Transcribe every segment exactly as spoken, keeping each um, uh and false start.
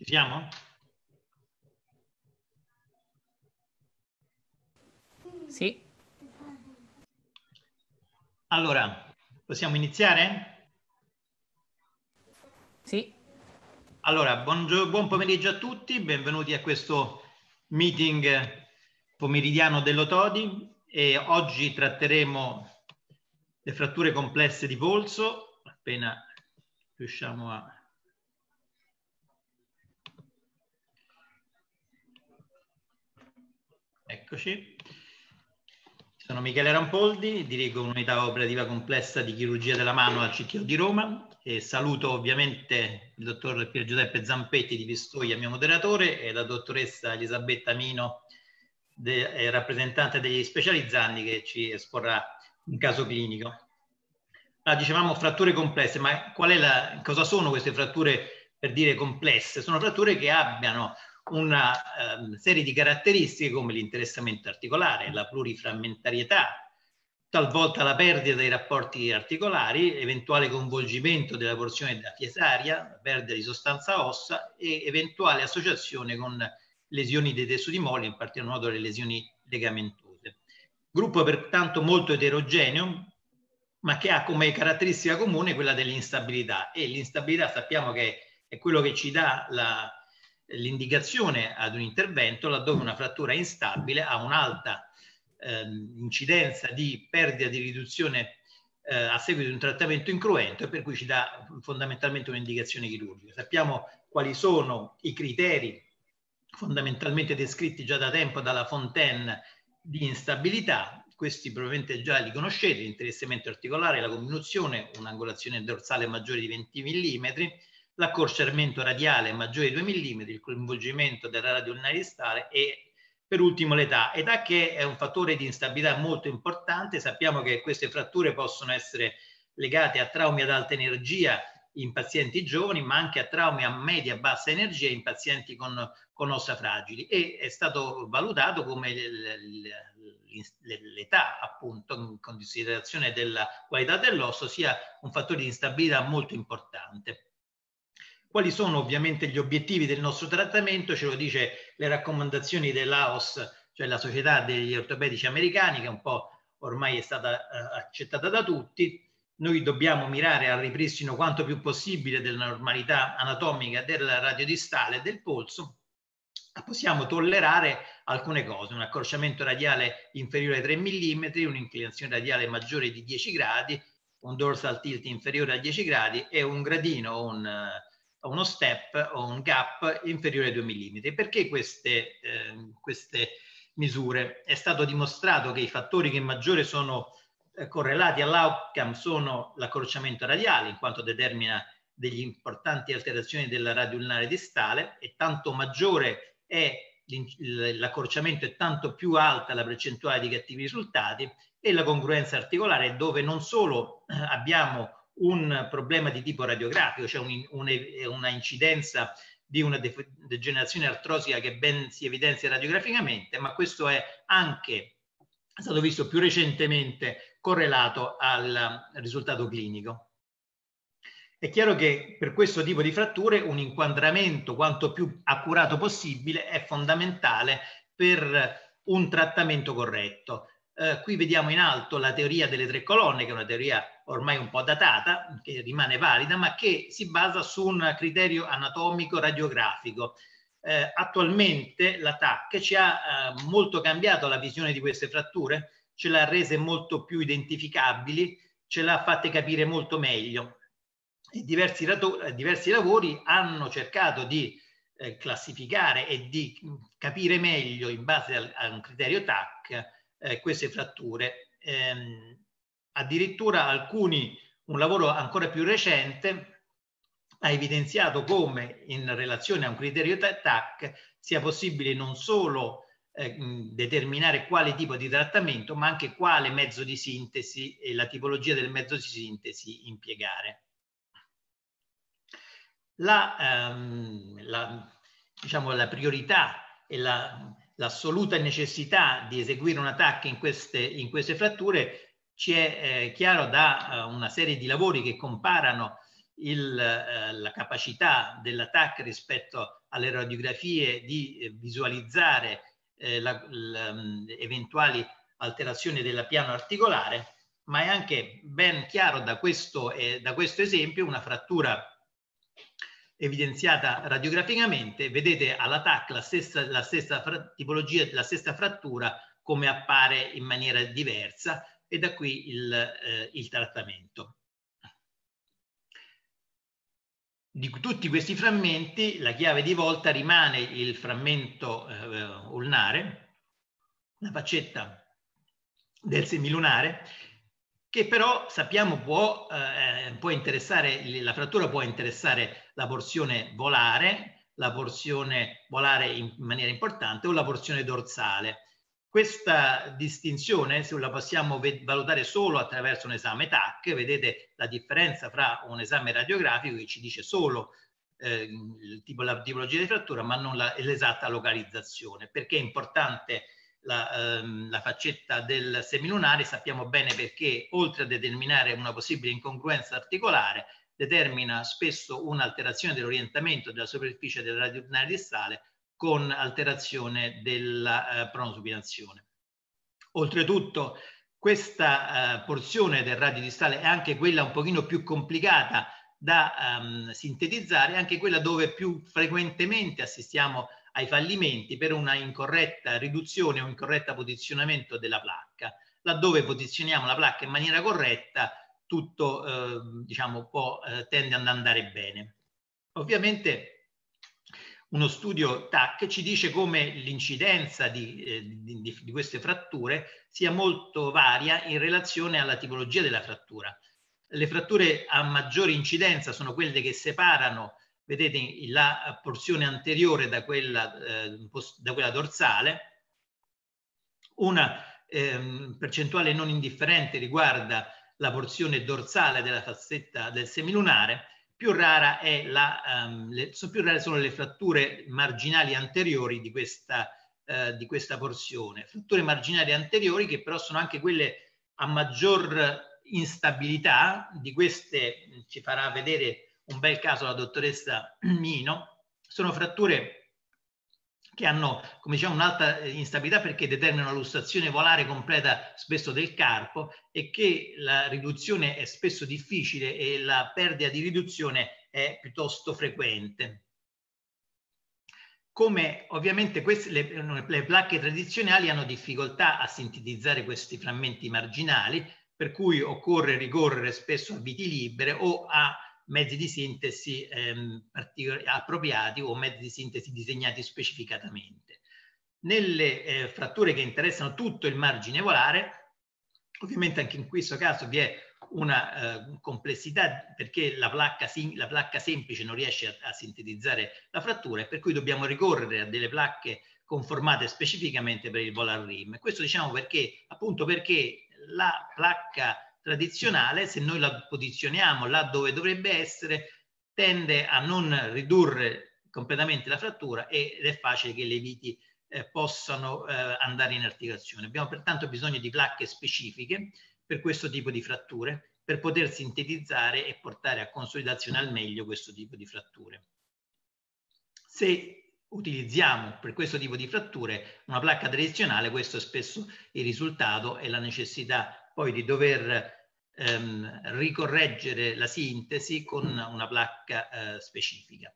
siamo? Sì. Allora, possiamo iniziare? Sì. Allora, buon, buon pomeriggio a tutti, benvenuti a questo meeting pomeridiano dello Todi e oggi tratteremo le fratture complesse di polso, appena riusciamo a... Eccoci. Sono Michele Rampoldi, dirigo un'unità operativa complessa di chirurgia della mano al C T O di Roma e saluto ovviamente il dottor Pier Giuseppe Zampetti di Pistoia, mio moderatore, e la dottoressa Elisabetta Mino, de, rappresentante degli specializzandi, che ci esporrà un caso clinico. Allora, dicevamo fratture complesse, ma qual è la, cosa sono queste fratture per dire complesse? Sono fratture che abbiano una eh, serie di caratteristiche come l'interessamento articolare, la pluriframmentarietà, talvolta la perdita dei rapporti articolari, eventuale coinvolgimento della porzione della fiesaria, perdita di sostanza ossa e eventuale associazione con lesioni dei tessuti molli, in particolar modo le lesioni legamentose. Gruppo pertanto molto eterogeneo, ma che ha come caratteristica comune quella dell'instabilità, e l'instabilità sappiamo che è quello che ci dà la l'indicazione ad un intervento laddove una frattura instabile ha un'alta eh, incidenza di perdita di riduzione eh, a seguito di un trattamento incruento, e per cui ci dà fondamentalmente un'indicazione chirurgica. Sappiamo quali sono i criteri fondamentalmente descritti già da tempo dalla Fontaine di instabilità. Questi probabilmente già li conoscete: l'interessamento articolare, la comminuzione, un'angolazione dorsale maggiore di venti millimetri, l'accorciamento radiale maggiore di due millimetri, il coinvolgimento della radio ulnare distale e per ultimo l'età. Età che è un fattore di instabilità molto importante. Sappiamo che queste fratture possono essere legate a traumi ad alta energia in pazienti giovani, ma anche a traumi a media e bassa energia in pazienti con, con ossa fragili, e è stato valutato come l'età, appunto, in considerazione della qualità dell'osso, sia un fattore di instabilità molto importante. Quali sono ovviamente gli obiettivi del nostro trattamento? Ce lo dice le raccomandazioni dell'A O S, cioè la Società degli Ortopedici Americani, che un po' ormai è stata eh, accettata da tutti. Noi dobbiamo mirare al ripristino quanto più possibile della normalità anatomica della radiodistale del polso. Possiamo tollerare alcune cose: un accorciamento radiale inferiore ai tre millimetri, un'inclinazione radiale maggiore di dieci gradi, un dorsal tilt inferiore a dieci gradi e un gradino, un uno step o un gap inferiore ai due millimetri. Perché queste, eh, queste misure? È stato dimostrato che i fattori che maggiore sono eh, correlati all'outcome sono l'accorciamento radiale, in quanto determina degli importanti alterazioni della radio ulnare distale, e tanto maggiore è l'accorciamento e tanto più alta la percentuale di cattivi risultati, e la congruenza articolare, dove non solo eh, abbiamo un problema di tipo radiografico, cioè un, un, una incidenza di una de degenerazione artrosica che ben si evidenzia radiograficamente, ma questo è anche è stato visto più recentemente correlato al risultato clinico. È chiaro che per questo tipo di fratture un inquadramento quanto più accurato possibile è fondamentale per un trattamento corretto. Eh, qui vediamo in alto la teoria delle tre colonne, che è una teoria ormai un po' datata, che rimane valida, ma che si basa su un criterio anatomico radiografico. Eh, attualmente la T A C ci ha eh, molto cambiato la visione di queste fratture, ce l'ha rese molto più identificabili, ce l'ha fatte capire molto meglio. E diversi, diversi lavori hanno cercato di eh, classificare e di capire meglio, in base a, a un criterio T A C, eh, queste fratture. Ehm, addirittura alcuni, un lavoro ancora più recente ha evidenziato come in relazione a un criterio T A C sia possibile non solo eh, determinare quale tipo di trattamento, ma anche quale mezzo di sintesi e la tipologia del mezzo di sintesi impiegare. La, ehm, la, diciamo, la priorità e l'assoluta la, necessità di eseguire un attacco in queste, in queste fratture ci è eh, chiaro da uh, una serie di lavori che comparano il, eh, la capacità della T A C rispetto alle radiografie di eh, visualizzare eh, la, la, eventuali alterazioni del piano articolare, ma è anche ben chiaro da questo, eh, da questo esempio una frattura evidenziata radiograficamente. Vedete alla T A C la stessa, la stessa tipologia, la stessa frattura come appare in maniera diversa, e da qui il, eh, il trattamento. Di tutti questi frammenti la chiave di volta rimane il frammento eh, ulnare, la faccetta del semilunare, che però sappiamo può, eh, può interessare, la frattura può interessare la porzione volare, la porzione volare in maniera importante, o la porzione dorsale. Questa distinzione se la possiamo valutare solo attraverso un esame T A C. Vedete la differenza fra un esame radiografico che ci dice solo eh, il tipo, la tipologia di frattura, ma non l'esatta localizzazione. Perché è importante la, ehm, la faccetta del semilunare? Sappiamo bene perché, oltre a determinare una possibile incongruenza articolare, determina spesso un'alterazione dell'orientamento della superficie del radio ulnare distale con alterazione della eh, pronosupinazione. Oltretutto, questa eh, porzione del radio distale è anche quella un pochino più complicata da um, sintetizzare, anche quella dove più frequentemente assistiamo ai fallimenti per una incorretta riduzione o incorretta posizionamento della placca. Laddove posizioniamo la placca in maniera corretta, tutto eh, diciamo, può, eh, tende ad andare bene. Ovviamente uno studio T A C ci dice come l'incidenza di, eh, di, di queste fratture sia molto varia in relazione alla tipologia della frattura. Le fratture a maggiore incidenza sono quelle che separano, vedete, la porzione anteriore da quella, eh, da quella dorsale. Una eh, percentuale non indifferente riguarda la porzione dorsale della faccetta del semilunare. Più rara è la, um, le, più rare sono le fratture marginali anteriori di questa, uh, di questa porzione. Fratture marginali anteriori che però sono anche quelle a maggior instabilità. Di queste ci farà vedere un bel caso la dottoressa Mino. Sono fratture che hanno, come diciamo, un'alta instabilità perché determinano la lussazione volare completa spesso del carpo, e che la riduzione è spesso difficile e la perdita di riduzione è piuttosto frequente. Come ovviamente queste, le, le placche tradizionali hanno difficoltà a sintetizzare questi frammenti marginali, per cui occorre ricorrere spesso a viti libere o a mezzi di sintesi ehm, appropriati o mezzi di sintesi disegnati specificatamente. Nelle eh, fratture che interessano tutto il margine volare, ovviamente anche in questo caso vi è una eh, complessità, perché la placca, la placca semplice non riesce a, a sintetizzare la frattura, e per cui dobbiamo ricorrere a delle placche conformate specificamente per il volar rim. Questo diciamo perché, appunto perché la placca tradizionale, se noi la posizioniamo là dove dovrebbe essere, tende a non ridurre completamente la frattura ed è facile che le viti eh, possano eh, andare in articolazione. Abbiamo pertanto bisogno di placche specifiche per questo tipo di fratture, per poter sintetizzare e portare a consolidazione al meglio questo tipo di fratture. Se utilizziamo per questo tipo di fratture una placca tradizionale, questo è spesso il risultato e la necessità poi di dover ehm, ricorreggere la sintesi con una placca eh, specifica.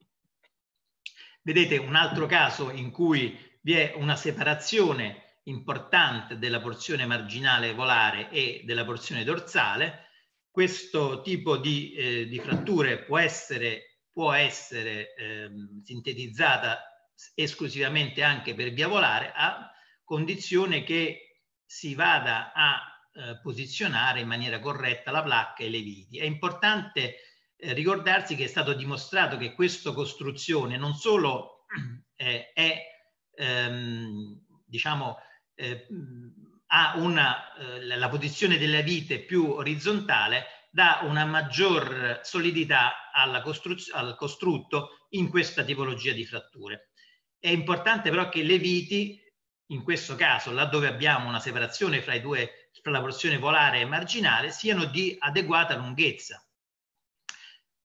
Vedete un altro caso in cui vi è una separazione importante della porzione marginale volare e della porzione dorsale. Questo tipo di, eh, di fratture può essere, può essere ehm, sintetizzata esclusivamente anche per via volare, a condizione che si vada a eh, posizionare in maniera corretta la placca e le viti. È importante eh, ricordarsi che è stato dimostrato che questa costruzione non solo eh, è ehm, diciamo eh, ha una, eh, la posizione delle vite più orizzontale, dà una maggior solidità alla al costrutto in questa tipologia di fratture. È importante però che le viti, in questo caso laddove abbiamo una separazione fra i due, fra la porzione volare e marginale, siano di adeguata lunghezza.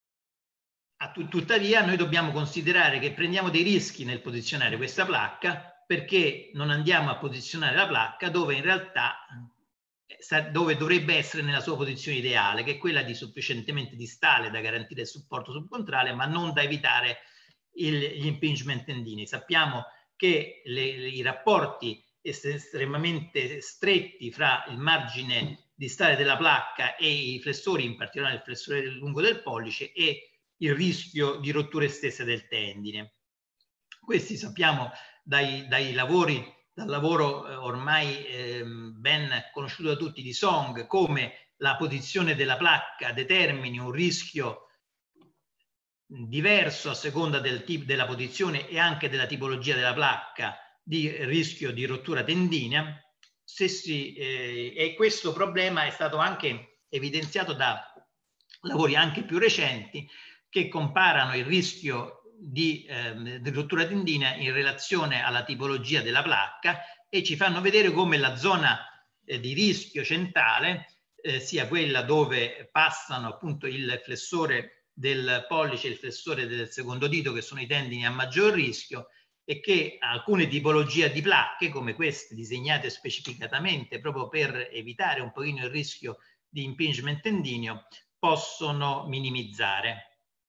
Tuttavia noi dobbiamo considerare che prendiamo dei rischi nel posizionare questa placca, perché non andiamo a posizionare la placca dove in realtà dove dovrebbe essere nella sua posizione ideale, che è quella di sufficientemente distale da garantire il supporto subcontrale, ma non da evitare il, gli impingement tendini. Sappiamo che le, le, i rapporti estremamente stretti fra il margine distale della placca e i flessori, in particolare il flessore lungo del pollice, e il rischio di rotture stesse del tendine. Questi sappiamo dai, dai lavori, dal lavoro eh, ormai eh, ben conosciuto da tutti di Song, come la posizione della placca determini un rischio diverso a seconda del tipo della posizione e anche della tipologia della placca di rischio di rottura tendinea. Se si, eh, e questo problema è stato anche evidenziato da lavori anche più recenti che comparano il rischio di, eh, di rottura tendinea in relazione alla tipologia della placca e ci fanno vedere come la zona eh, di rischio centrale eh, sia quella dove passano appunto il flessore del pollice e il flessore del secondo dito, che sono i tendini a maggior rischio, e che alcune tipologie di placche, come queste disegnate specificatamente proprio per evitare un pochino il rischio di impingement tendineo, possono minimizzare.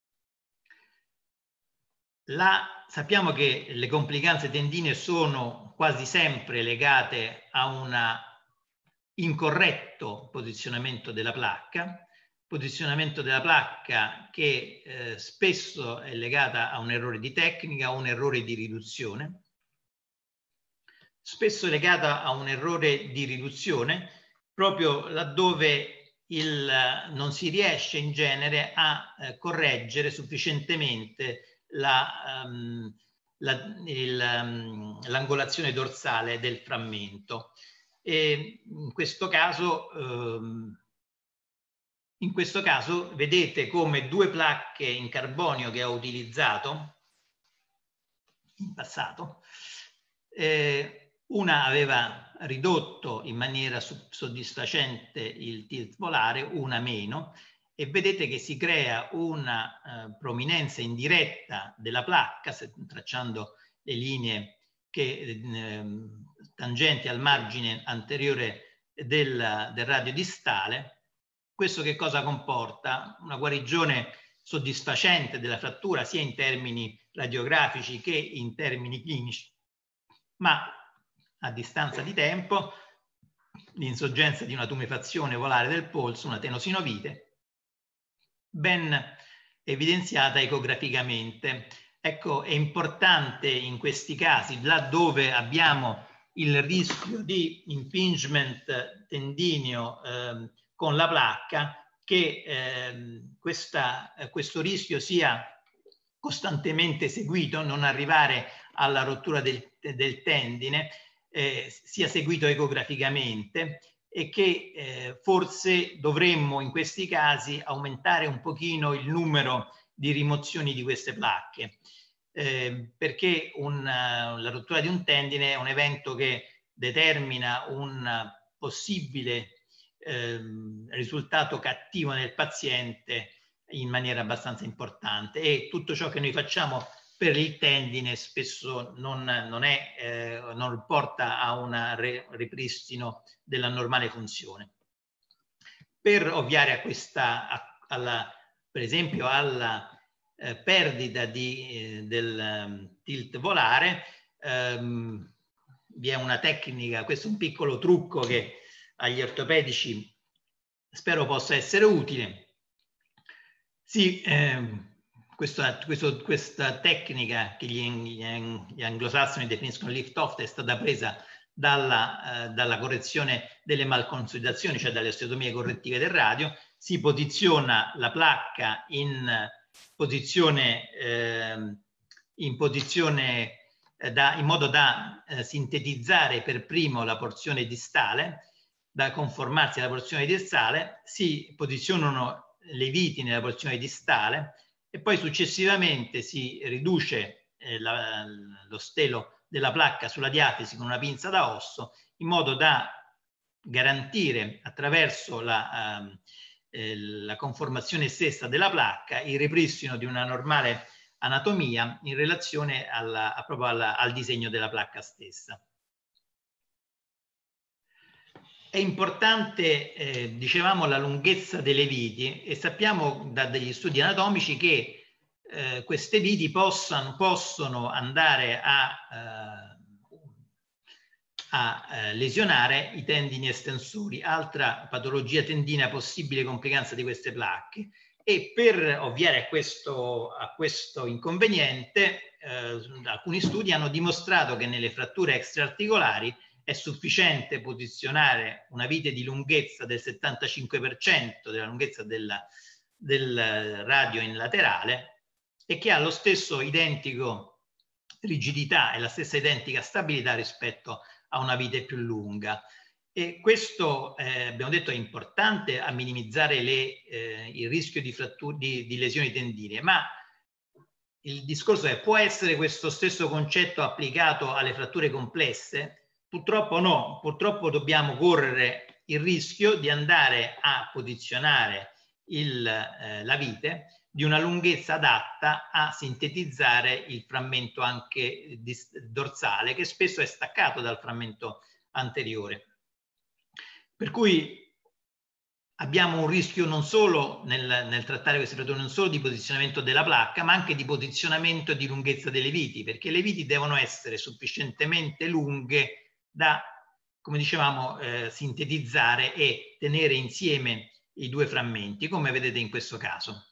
La, sappiamo che le complicanze tendinee sono quasi sempre legate a un incorretto posizionamento della placca, posizionamento della placca che eh, spesso è legata a un errore di tecnica, a un errore di riduzione, spesso è legata a un errore di riduzione proprio laddove il, non si riesce in genere a eh, correggere sufficientemente l'angolazione um, dorsale del frammento. E in questo caso um, in questo caso vedete come due placche in carbonio che ho utilizzato in passato, eh, una aveva ridotto in maniera soddisfacente il tilt volare, una meno, e vedete che si crea una eh, prominenza indiretta della placca, se, tracciando le linee che, eh, tangenti al margine anteriore del, del radio distale. Questo che cosa comporta? Una guarigione soddisfacente della frattura sia in termini radiografici che in termini clinici, ma a distanza di tempo l'insorgenza di una tumefazione volare del polso, una tenosinovite, ben evidenziata ecograficamente. Ecco, è importante in questi casi, laddove abbiamo il rischio di impingement tendineo eh, con la placca, che eh, questa, eh, questo rischio sia costantemente seguito, non arrivare alla rottura del, del tendine, eh, sia seguito ecograficamente, e che eh, forse dovremmo in questi casi aumentare un pochino il numero di rimozioni di queste placche, eh, perché una, la rottura di un tendine è un evento che determina un possibile eh, risultato cattivo nel paziente in maniera abbastanza importante, e tutto ciò che noi facciamo per il tendine spesso non, non, è, eh, non porta a un ripristino della normale funzione. Per ovviare a questa, a, alla, per esempio alla eh, perdita di, eh, del um, tilt volare, ehm, vi è una tecnica, questo è un piccolo trucco che agli ortopedici spero possa essere utile. Sì, ehm, Questa, questo, questa tecnica che gli, gli anglosassoni definiscono lift off è stata presa dalla, eh, dalla correzione delle malconsolidazioni, cioè dalle osteotomie correttive del radio. Si posiziona la placca in posizione, eh, in, posizione eh, da, in modo da eh, sintetizzare per primo la porzione distale, da conformarsi alla porzione distale. Si posizionano le viti nella porzione distale e poi successivamente si riduce eh, la, lo stelo della placca sulla diafisi con una pinza da osso, in modo da garantire attraverso la, eh, la conformazione stessa della placca, il ripristino di una normale anatomia in relazione alla, a, proprio alla, al disegno della placca stessa. È importante, eh, dicevamo, la lunghezza delle viti, e sappiamo da degli studi anatomici che eh, queste viti possano, possono andare a, eh, a eh, lesionare i tendini estensori, altra patologia tendinea, possibile complicanza di queste placche. E per ovviare a questo, a questo inconveniente, eh, alcuni studi hanno dimostrato che nelle fratture extraarticolari è sufficiente posizionare una vite di lunghezza del settantacinque per cento della lunghezza della, del radio in laterale, e che ha lo stesso identico rigidità e la stessa identica stabilità rispetto a una vite più lunga. E questo, eh, abbiamo detto, è importante a minimizzare le, eh, il rischio di, di, di lesioni tendinee, ma il discorso è: può essere questo stesso concetto applicato alle fratture complesse? Purtroppo no, purtroppo dobbiamo correre il rischio di andare a posizionare il, eh, la vite di una lunghezza adatta a sintetizzare il frammento anche dorsale, che spesso è staccato dal frammento anteriore. Per cui abbiamo un rischio non solo nel, nel trattare queste fratture, non solo di posizionamento della placca, ma anche di posizionamento e di lunghezza delle viti, perché le viti devono essere sufficientemente lunghe da, come dicevamo, eh, sintetizzare e tenere insieme i due frammenti, come vedete in questo caso.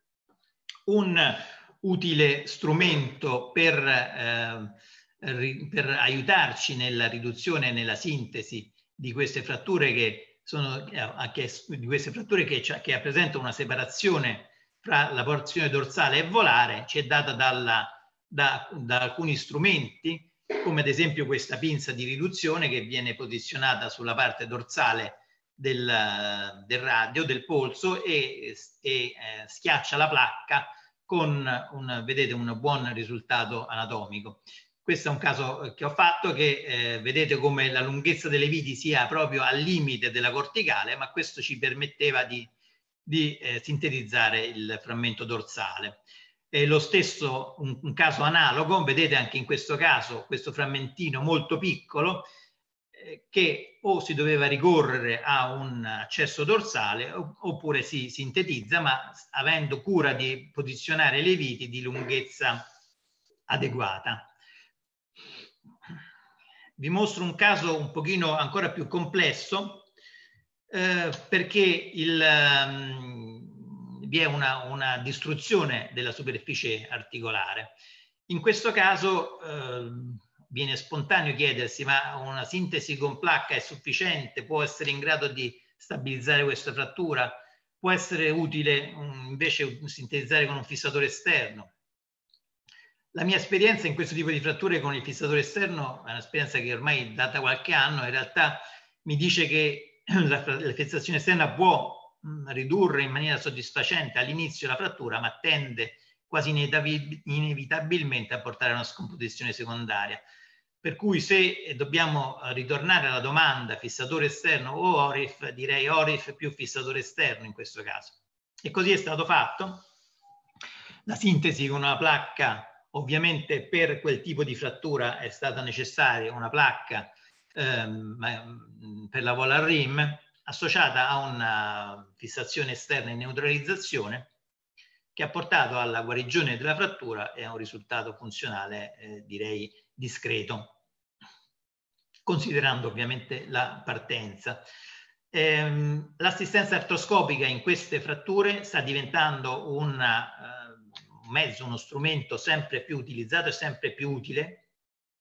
Un utile strumento per, eh, per aiutarci nella riduzione e nella sintesi di queste fratture che sono che, di queste fratture che, che rappresentano una separazione fra la porzione dorsale e volare, ci è data dalla, da, da alcuni strumenti, come ad esempio questa pinza di riduzione che viene posizionata sulla parte dorsale del, del radio, del polso, e, e eh, schiaccia la placca con un, vedete, un buon risultato anatomico. Questo è un caso che ho fatto, che eh, vedete come la lunghezza delle viti sia proprio al limite della corticale, ma questo ci permetteva di, di eh, sintetizzare il frammento dorsale. E lo stesso, un, un caso analogo, vedete anche in questo caso questo frammentino molto piccolo, eh, che o si doveva ricorrere a un accesso dorsale oppure si sintetizza, ma avendo cura di posizionare le viti di lunghezza adeguata. Vi mostro un caso un pochino ancora più complesso, eh, perché il, um, vi è una, una distruzione della superficie articolare. In questo caso eh, viene spontaneo chiedersi: ma una sintesi con placca è sufficiente? Può essere in grado di stabilizzare questa frattura? Può essere utile um, invece sintetizzare con un fissatore esterno? La mia esperienza in questo tipo di fratture con il fissatore esterno è un'esperienza che ormai data qualche anno, in realtà mi dice che la, la fissazione esterna può mh, ridurre in maniera soddisfacente all'inizio la frattura, ma tende quasi inevitabilmente a portare a una scomposizione secondaria. Per cui se dobbiamo ritornare alla domanda fissatore esterno o O R I F, direi O R I F più fissatore esterno in questo caso. E così è stato fatto. La sintesi con una placca, ovviamente per quel tipo di frattura è stata necessaria una placca ehm, per la volar rim associata a una fissazione esterna e neutralizzazione, che ha portato alla guarigione della frattura e a un risultato funzionale eh, direi discreto, considerando ovviamente la partenza. Ehm, l'assistenza artroscopica in queste fratture sta diventando una eh, mezzo, uno strumento sempre più utilizzato e sempre più utile,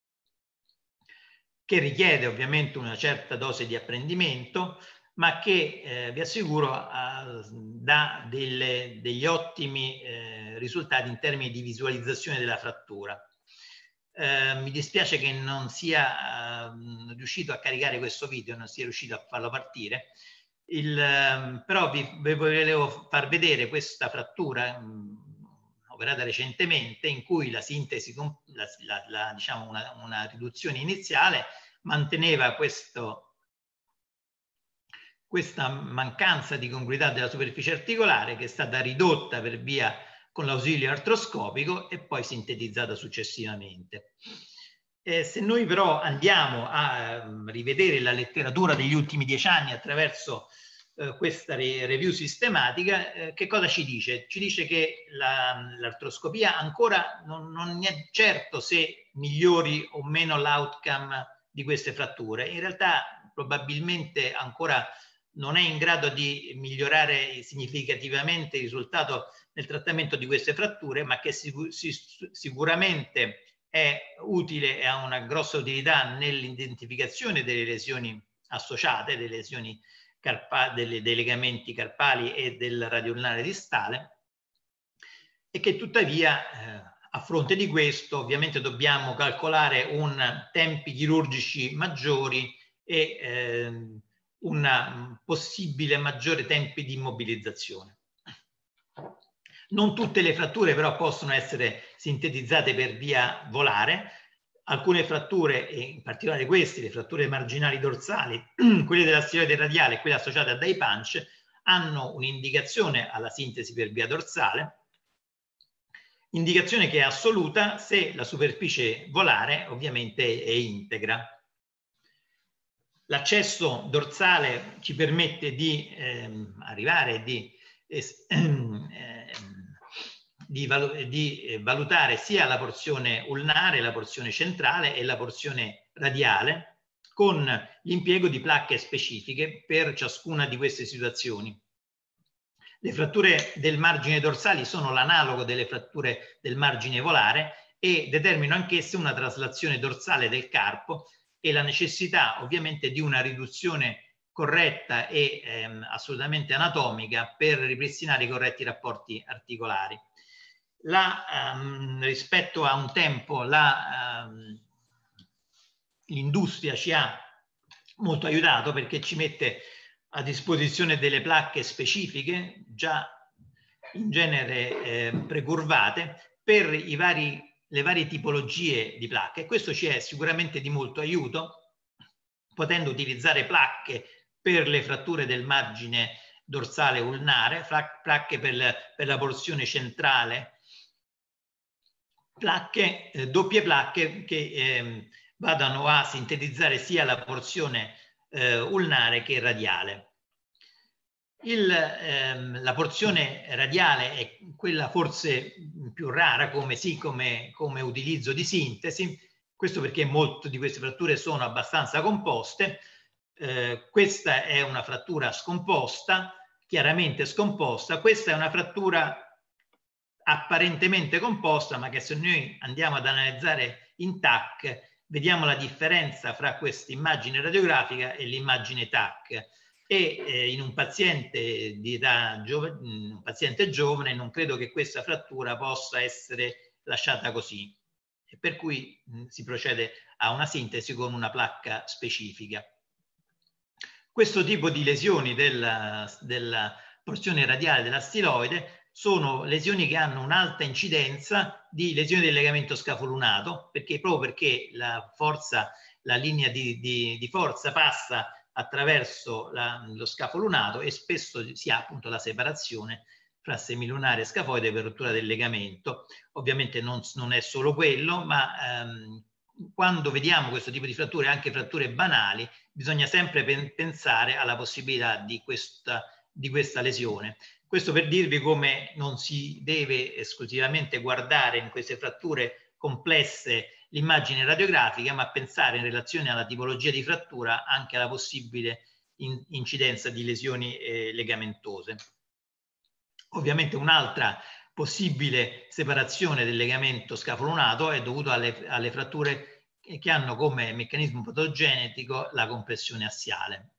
che richiede ovviamente una certa dose di apprendimento, ma che eh, vi assicuro eh, dà delle, degli ottimi eh, risultati in termini di visualizzazione della frattura. Eh, mi dispiace che non sia eh, riuscito a caricare questo video, non sia riuscito a farlo partire. Il, eh, però vi, vi volevo far vedere questa frattura mh, operata recentemente, in cui la sintesi, la, la, la, diciamo una, una riduzione iniziale manteneva questo, questa mancanza di congruità della superficie articolare, che è stata ridotta per via con l'ausilio artroscopico e poi sintetizzata successivamente. Eh, se noi però andiamo a um, rivedere la letteratura degli ultimi dieci anni attraverso uh, questa re review sistematica, eh, che cosa ci dice? Ci dice che l'artroscopia la, ancora non, non è certo se migliori o meno l'outcome di queste fratture. In realtà probabilmente ancora non è in grado di migliorare significativamente il risultato nel trattamento di queste fratture, ma che sicur sicuramente è utile e ha una grossa utilità nell'identificazione delle lesioni associate, delle lesioni delle, dei legamenti carpali e del radioulnare distale, e che tuttavia eh, a fronte di questo ovviamente dobbiamo calcolare un tempi chirurgici maggiori e eh, un possibile maggiore tempi di immobilizzazione. Non tutte le fratture però possono essere sintetizzate per via volare. Alcune fratture, e in particolare queste, le fratture marginali dorsali, quelle della stiloide radiale e quelle associate a dye punch, hanno un'indicazione alla sintesi per via dorsale, indicazione che è assoluta se la superficie volare ovviamente è integra. L'accesso dorsale ci permette di ehm, arrivare di, ehm, di, valu di valutare sia la porzione ulnare, la porzione centrale e la porzione radiale, con l'impiego di placche specifiche per ciascuna di queste situazioni. Le fratture del margine dorsali sono l'analogo delle fratture del margine volare e determinano anch'esse una traslazione dorsale del carpo e la necessità ovviamente di una riduzione corretta e ehm, assolutamente anatomica per ripristinare i corretti rapporti articolari. La, um, rispetto a un tempo um, l'industria ci ha molto aiutato perché ci mette a disposizione delle placche specifiche già in genere eh, precurvate per i vari le varie tipologie di placche. Questo ci è sicuramente di molto aiuto, potendo utilizzare placche per le fratture del margine dorsale ulnare, placche per, le, per la porzione centrale, placche, eh, doppie placche che eh, vadano a sintetizzare sia la porzione eh, ulnare che radiale. Il, ehm, la porzione radiale è quella forse più rara come, sì, come, come utilizzo di sintesi, questo perché molte di queste fratture sono abbastanza composte. Eh, questa è una frattura scomposta, chiaramente scomposta. Questa è una frattura apparentemente composta, ma che se noi andiamo ad analizzare in T A C vediamo la differenza fra questa immagine radiografica e l'immagine T A C. E eh, in un paziente di età giovane, un paziente giovane, non credo che questa frattura possa essere lasciata così, e per cui mh, si procede a una sintesi con una placca specifica. Questo tipo di lesioni della, della porzione radiale della stiloide sono lesioni che hanno un'alta incidenza di lesioni del legamento scapolunato, perché proprio perché la forza, la linea di, di, di forza passa attraverso la, lo scafo lunato e spesso si ha appunto la separazione fra semilunare e scafoide per rottura del legamento. Ovviamente non, non è solo quello, ma ehm, quando vediamo questo tipo di fratture, anche fratture banali, bisogna sempre pen pensare alla possibilità di questa, di questa lesione. Questo per dirvi come non si deve esclusivamente guardare in queste fratture complesse l'immagine radiografica, ma pensare in relazione alla tipologia di frattura anche alla possibile in incidenza di lesioni eh, legamentose. Ovviamente un'altra possibile separazione del legamento scapolunato è dovuta alle, alle fratture che hanno come meccanismo patogenetico la compressione assiale.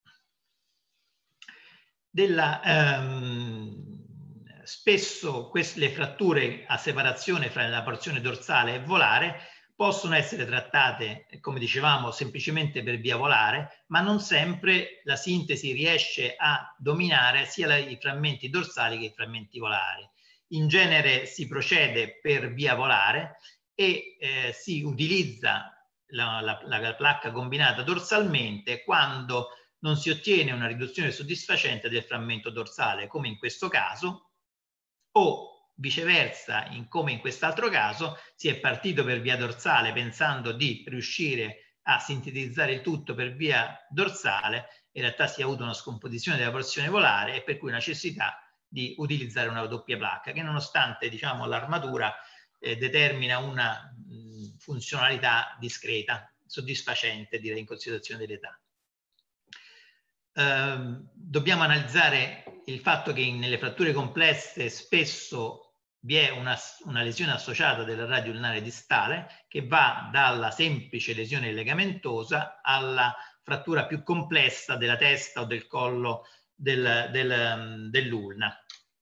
Della, ehm, spesso queste, le fratture a separazione fra la porzione dorsale e volare possono essere trattate, come dicevamo, semplicemente per via volare, ma non sempre la sintesi riesce a dominare sia i frammenti dorsali che i frammenti volari. In genere si procede per via volare e eh, si utilizza la, la, la placca combinata dorsalmente quando non si ottiene una riduzione soddisfacente del frammento dorsale, come in questo caso, o viceversa, in, come in quest'altro caso, si è partito per via dorsale pensando di riuscire a sintetizzare il tutto per via dorsale, in realtà si è avuto una scomposizione della porzione volare e per cui necessità di utilizzare una doppia placca che, nonostante, diciamo, l'armatura eh, determina una mh, funzionalità discreta, soddisfacente, direi, in considerazione dell'età. Eh, dobbiamo analizzare il fatto che nelle fratture complesse spesso vi è una, una lesione associata del radio ulnare distale che va dalla semplice lesione legamentosa alla frattura più complessa della testa o del collo del, del, dell'ulna.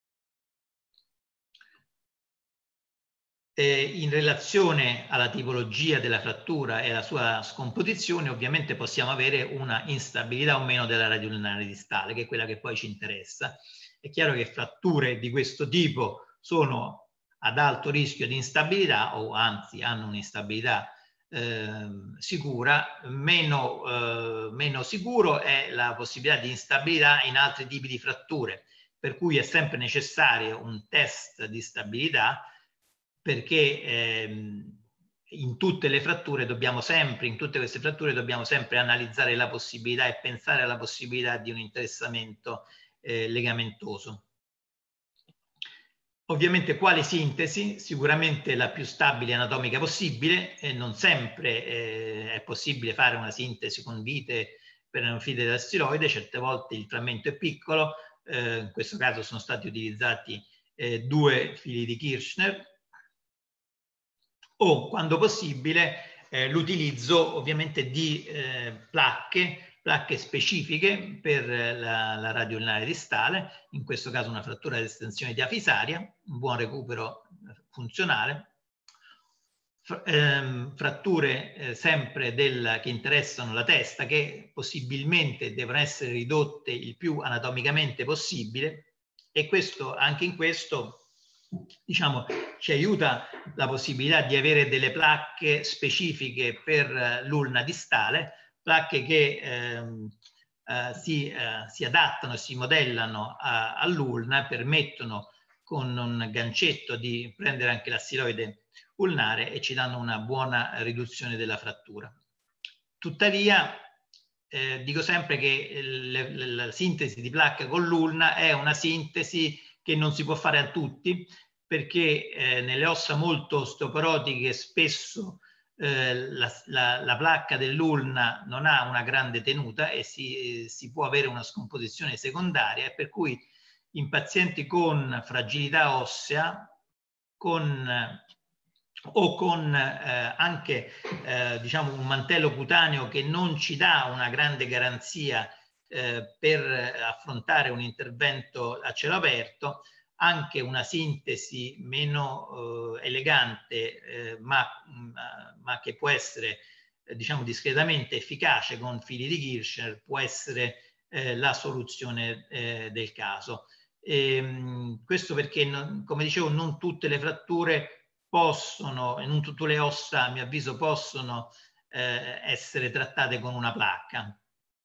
Eh, in relazione alla tipologia della frattura e alla sua scomposizione, ovviamente possiamo avere una instabilità o meno della radio ulnare distale, che è quella che poi ci interessa. È chiaro che fratture di questo tipo sono ad alto rischio di instabilità, o anzi hanno un'instabilità eh, sicura. Meno, eh, meno sicuro è la possibilità di instabilità in altri tipi di fratture, per cui è sempre necessario un test di stabilità, perché ehm, in tutte le fratture dobbiamo sempre, in tutte queste fratture dobbiamo sempre analizzare la possibilità e pensare alla possibilità di un interessamento eh, legamentoso. Ovviamente quale sintesi? Sicuramente la più stabile anatomica possibile, e non sempre eh, è possibile fare una sintesi con vite per neofite della stiloide, certe volte il frammento è piccolo, eh, in questo caso sono stati utilizzati eh, due fili di Kirchner, o quando possibile eh, l'utilizzo ovviamente di eh, placche, placche specifiche per la, la radio ulnare distale, in questo caso una frattura di estensione diafisaria, un buon recupero funzionale, F ehm, fratture eh, sempre del, che interessano la testa, che possibilmente devono essere ridotte il più anatomicamente possibile, e questo, anche in questo, diciamo, ci aiuta la possibilità di avere delle placche specifiche per l'ulna distale, placche che ehm, eh, si, eh, si adattano e si modellano all'ulna, permettono con un gancetto di prendere anche la stiloide ulnare e ci danno una buona riduzione della frattura. Tuttavia, eh, dico sempre che le, le, la sintesi di placca con l'ulna è una sintesi che non si può fare a tutti, perché eh, nelle ossa molto osteoporotiche spesso eh, la, la, la placca dell'ulna non ha una grande tenuta e si, si può avere una scomposizione secondaria, e per cui in pazienti con fragilità ossea, con o con eh, anche eh, diciamo un mantello cutaneo che non ci dà una grande garanzia eh, per affrontare un intervento a cielo aperto, anche una sintesi meno eh, elegante eh, ma, ma che può essere eh, diciamo discretamente efficace con fili di Kirchner può essere eh, la soluzione eh, del caso. E, mh, questo perché, non, come dicevo, non tutte le fratture possono, e non tutte le ossa, a mio avviso, possono eh, essere trattate con una placca.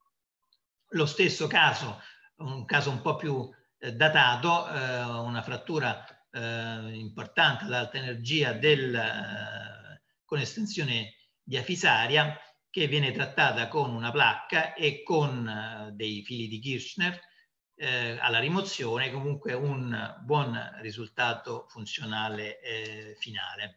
Lo stesso caso, un caso un po' più eh, datato, eh, una frattura eh, importante ad alta energia del, eh, con estensione diafisaria, che viene trattata con una placca e con eh, dei fili di Kirchner eh, alla rimozione, comunque un buon risultato funzionale eh, finale.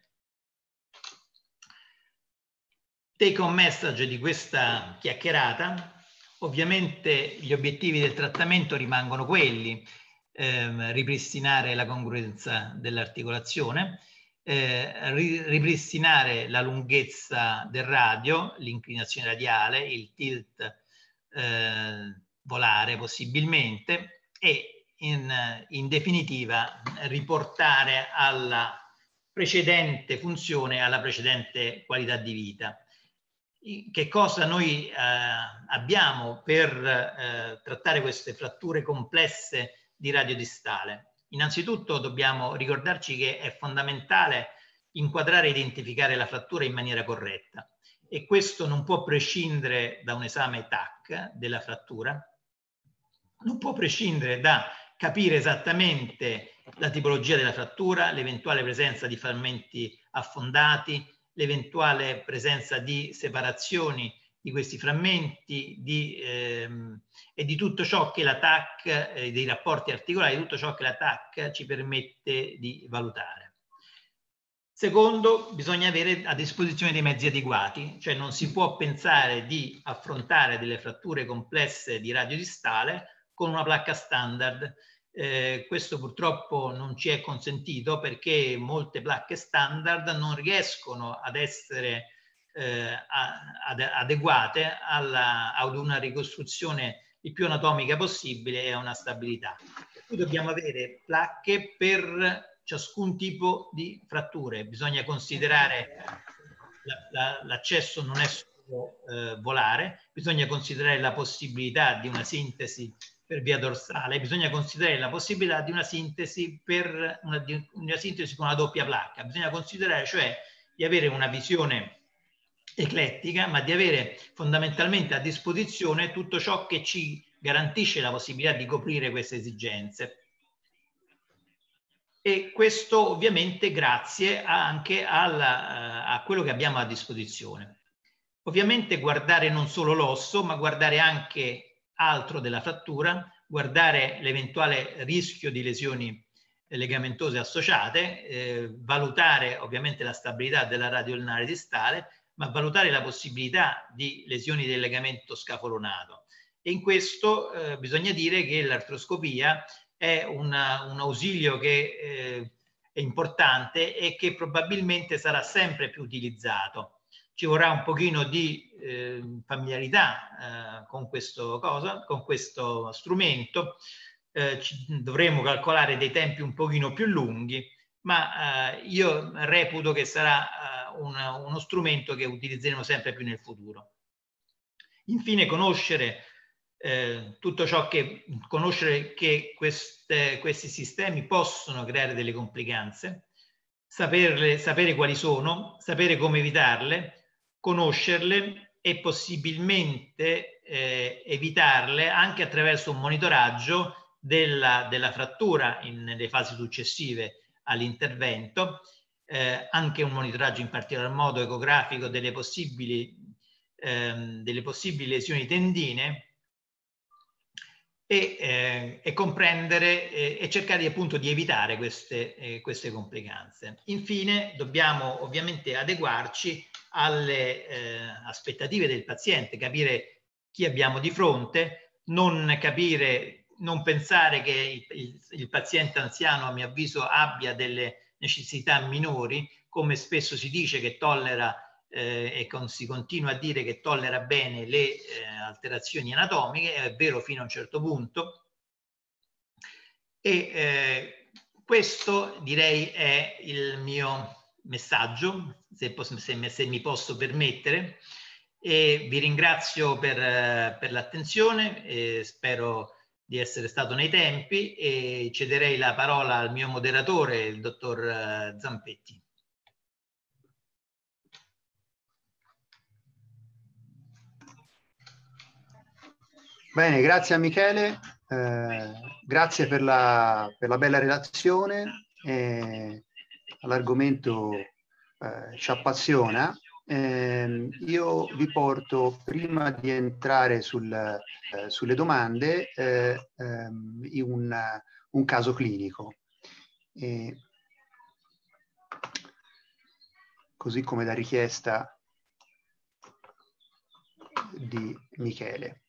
Take home message di questa chiacchierata: ovviamente gli obiettivi del trattamento rimangono quelli, ehm, ripristinare la congruenza dell'articolazione, eh, ri ripristinare la lunghezza del radio, l'inclinazione radiale, il tilt eh, volare possibilmente, e in, in definitiva riportare alla precedente funzione, alla precedente qualità di vita. Che cosa noi eh, abbiamo per eh, trattare queste fratture complesse di radio distale? Innanzitutto dobbiamo ricordarci che è fondamentale inquadrare e identificare la frattura in maniera corretta. e questo non può prescindere da un esame T A C della frattura, non può prescindere da capire esattamente la tipologia della frattura, l'eventuale presenza di frammenti affondati, l'eventuale presenza di separazioni di questi frammenti di, ehm, e di tutto ciò che la T A C, eh, dei rapporti articolari, di tutto ciò che la T A C ci permette di valutare. Secondo, bisogna avere a disposizione dei mezzi adeguati, cioè non si può pensare di affrontare delle fratture complesse di radio distale con una placca standard. Eh, questo purtroppo non ci è consentito perché molte placche standard non riescono ad essere eh, ad, adeguate alla, ad una ricostruzione il più anatomica possibile e a una stabilità. Qui dobbiamo avere placche per ciascun tipo di fratture. Bisogna considerare l'accesso non è solo eh, volare, bisogna considerare la possibilità di una sintesi per via dorsale, bisogna considerare la possibilità di una sintesi per una, di una sintesi con una doppia placca, bisogna considerare cioè di avere una visione eclettica, ma di avere fondamentalmente a disposizione tutto ciò che ci garantisce la possibilità di coprire queste esigenze. E questo ovviamente grazie anche alla, a quello che abbiamo a disposizione. Ovviamente guardare non solo l'osso, ma guardare anche altro della frattura, guardare l'eventuale rischio di lesioni legamentose associate, eh, valutare ovviamente la stabilità della radio ulnare distale, ma valutare la possibilità di lesioni del legamento scapolonato. E in questo eh, bisogna dire che l'artroscopia è una, un ausilio che eh, è importante e che probabilmente sarà sempre più utilizzato. Ci vorrà un pochino di eh, familiarità eh, con, questo cosa, con questo strumento, eh, ci, dovremo calcolare dei tempi un pochino più lunghi, ma eh, io reputo che sarà eh, una, uno strumento che utilizzeremo sempre più nel futuro. Infine, conoscere Eh, tutto ciò che conoscere che queste, questi sistemi possono creare delle complicanze, saperle, sapere quali sono, sapere come evitarle, conoscerle e possibilmente eh, evitarle anche attraverso un monitoraggio della, della frattura in, nelle fasi successive all'intervento, eh, anche un monitoraggio in particolar modo ecografico delle possibili, ehm, delle possibili lesioni tendine, E, eh, e comprendere eh, e cercare appunto di evitare queste, eh, queste complicanze. Infine dobbiamo ovviamente adeguarci alle eh, aspettative del paziente, capire chi abbiamo di fronte, non capire, non pensare che il, il, il paziente anziano, a mio avviso, abbia delle necessità minori, come spesso si dice che tollera Eh, e con, si continua a dire che tollera bene le eh, alterazioni anatomiche, è vero fino a un certo punto, e eh, questo direi è il mio messaggio, se, se, se mi posso permettere, e vi ringrazio per, eh, per l'attenzione, e spero di essere stato nei tempi e cederei la parola al mio moderatore, il dottor Zampetti. Bene, grazie a Michele, eh, grazie per la, per la bella relazione, eh, l'argomento eh, ci appassiona. Eh, io vi porto, prima di entrare sul, eh, sulle domande, eh, ehm, un, un caso clinico. Eh, così come da richiesta di Michele.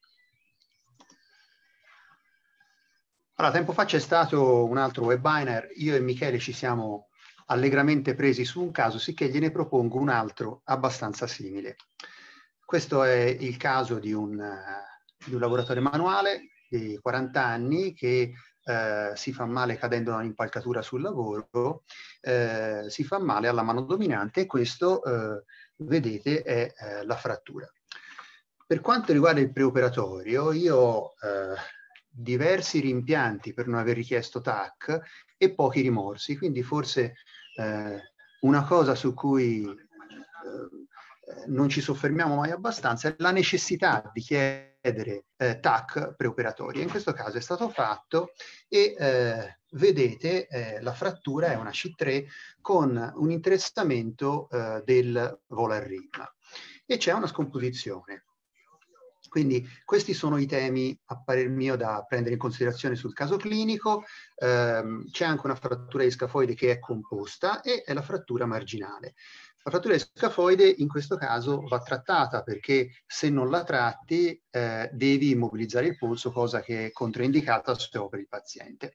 Allora, tempo fa c'è stato un altro webinar, io e Michele ci siamo allegramente presi su un caso, sicché gliene propongo un altro abbastanza simile. Questo è il caso di un, di un lavoratore manuale di quaranta anni che eh, si fa male cadendo da un'impalcatura sul lavoro, eh, si fa male alla mano dominante e questo, eh, vedete, è eh, la frattura. Per quanto riguarda il preoperatorio, io ho eh, diversi rimpianti per non aver richiesto T A C e pochi rimorsi, quindi forse eh, una cosa su cui non ci soffermiamo mai abbastanza, è la necessità di chiedere eh, T A C preoperatoria. In questo caso è stato fatto e eh, vedete eh, la frattura è una C tre con un interessamento eh, del volar rim e c'è una scomposizione. Quindi questi sono i temi, a parer mio, da prendere in considerazione sul caso clinico. Eh, c'è anche una frattura di scafoide che è composta e è la frattura marginale. La frattura di scafoide in questo caso va trattata perché se non la tratti eh, devi immobilizzare il polso, cosa che è controindicata se operi il paziente.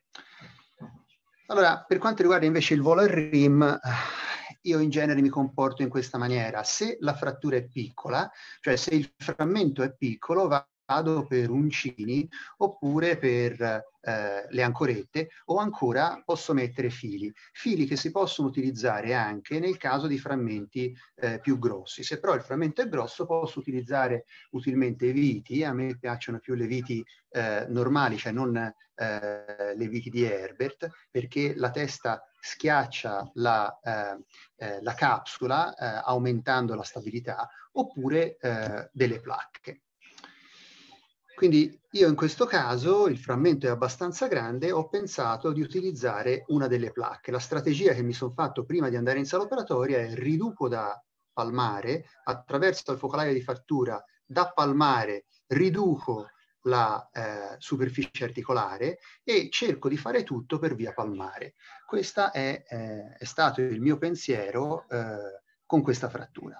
Allora, per quanto riguarda invece il volo al rim, io in genere mi comporto in questa maniera. Se la frattura è piccola, cioè se il frammento è piccolo, vado per uncini oppure per eh, le ancorette o ancora posso mettere fili. Fili che si possono utilizzare anche nel caso di frammenti eh, più grossi. Se però il frammento è grosso posso utilizzare utilmente viti. A me piacciono più le viti eh, normali, cioè non eh, le viti di Herbert, perché la testa schiaccia la, eh, eh, la capsula eh, aumentando la stabilità, oppure eh, delle placche. Quindi io in questo caso, il frammento è abbastanza grande, ho pensato di utilizzare una delle placche. La strategia che mi sono fatto prima di andare in sala operatoria è riduco da palmare, attraverso il focolaio di frattura da palmare, riduco la eh, superficie articolare e cerco di fare tutto per via palmare. Questo è, eh, è stato il mio pensiero eh, con questa frattura.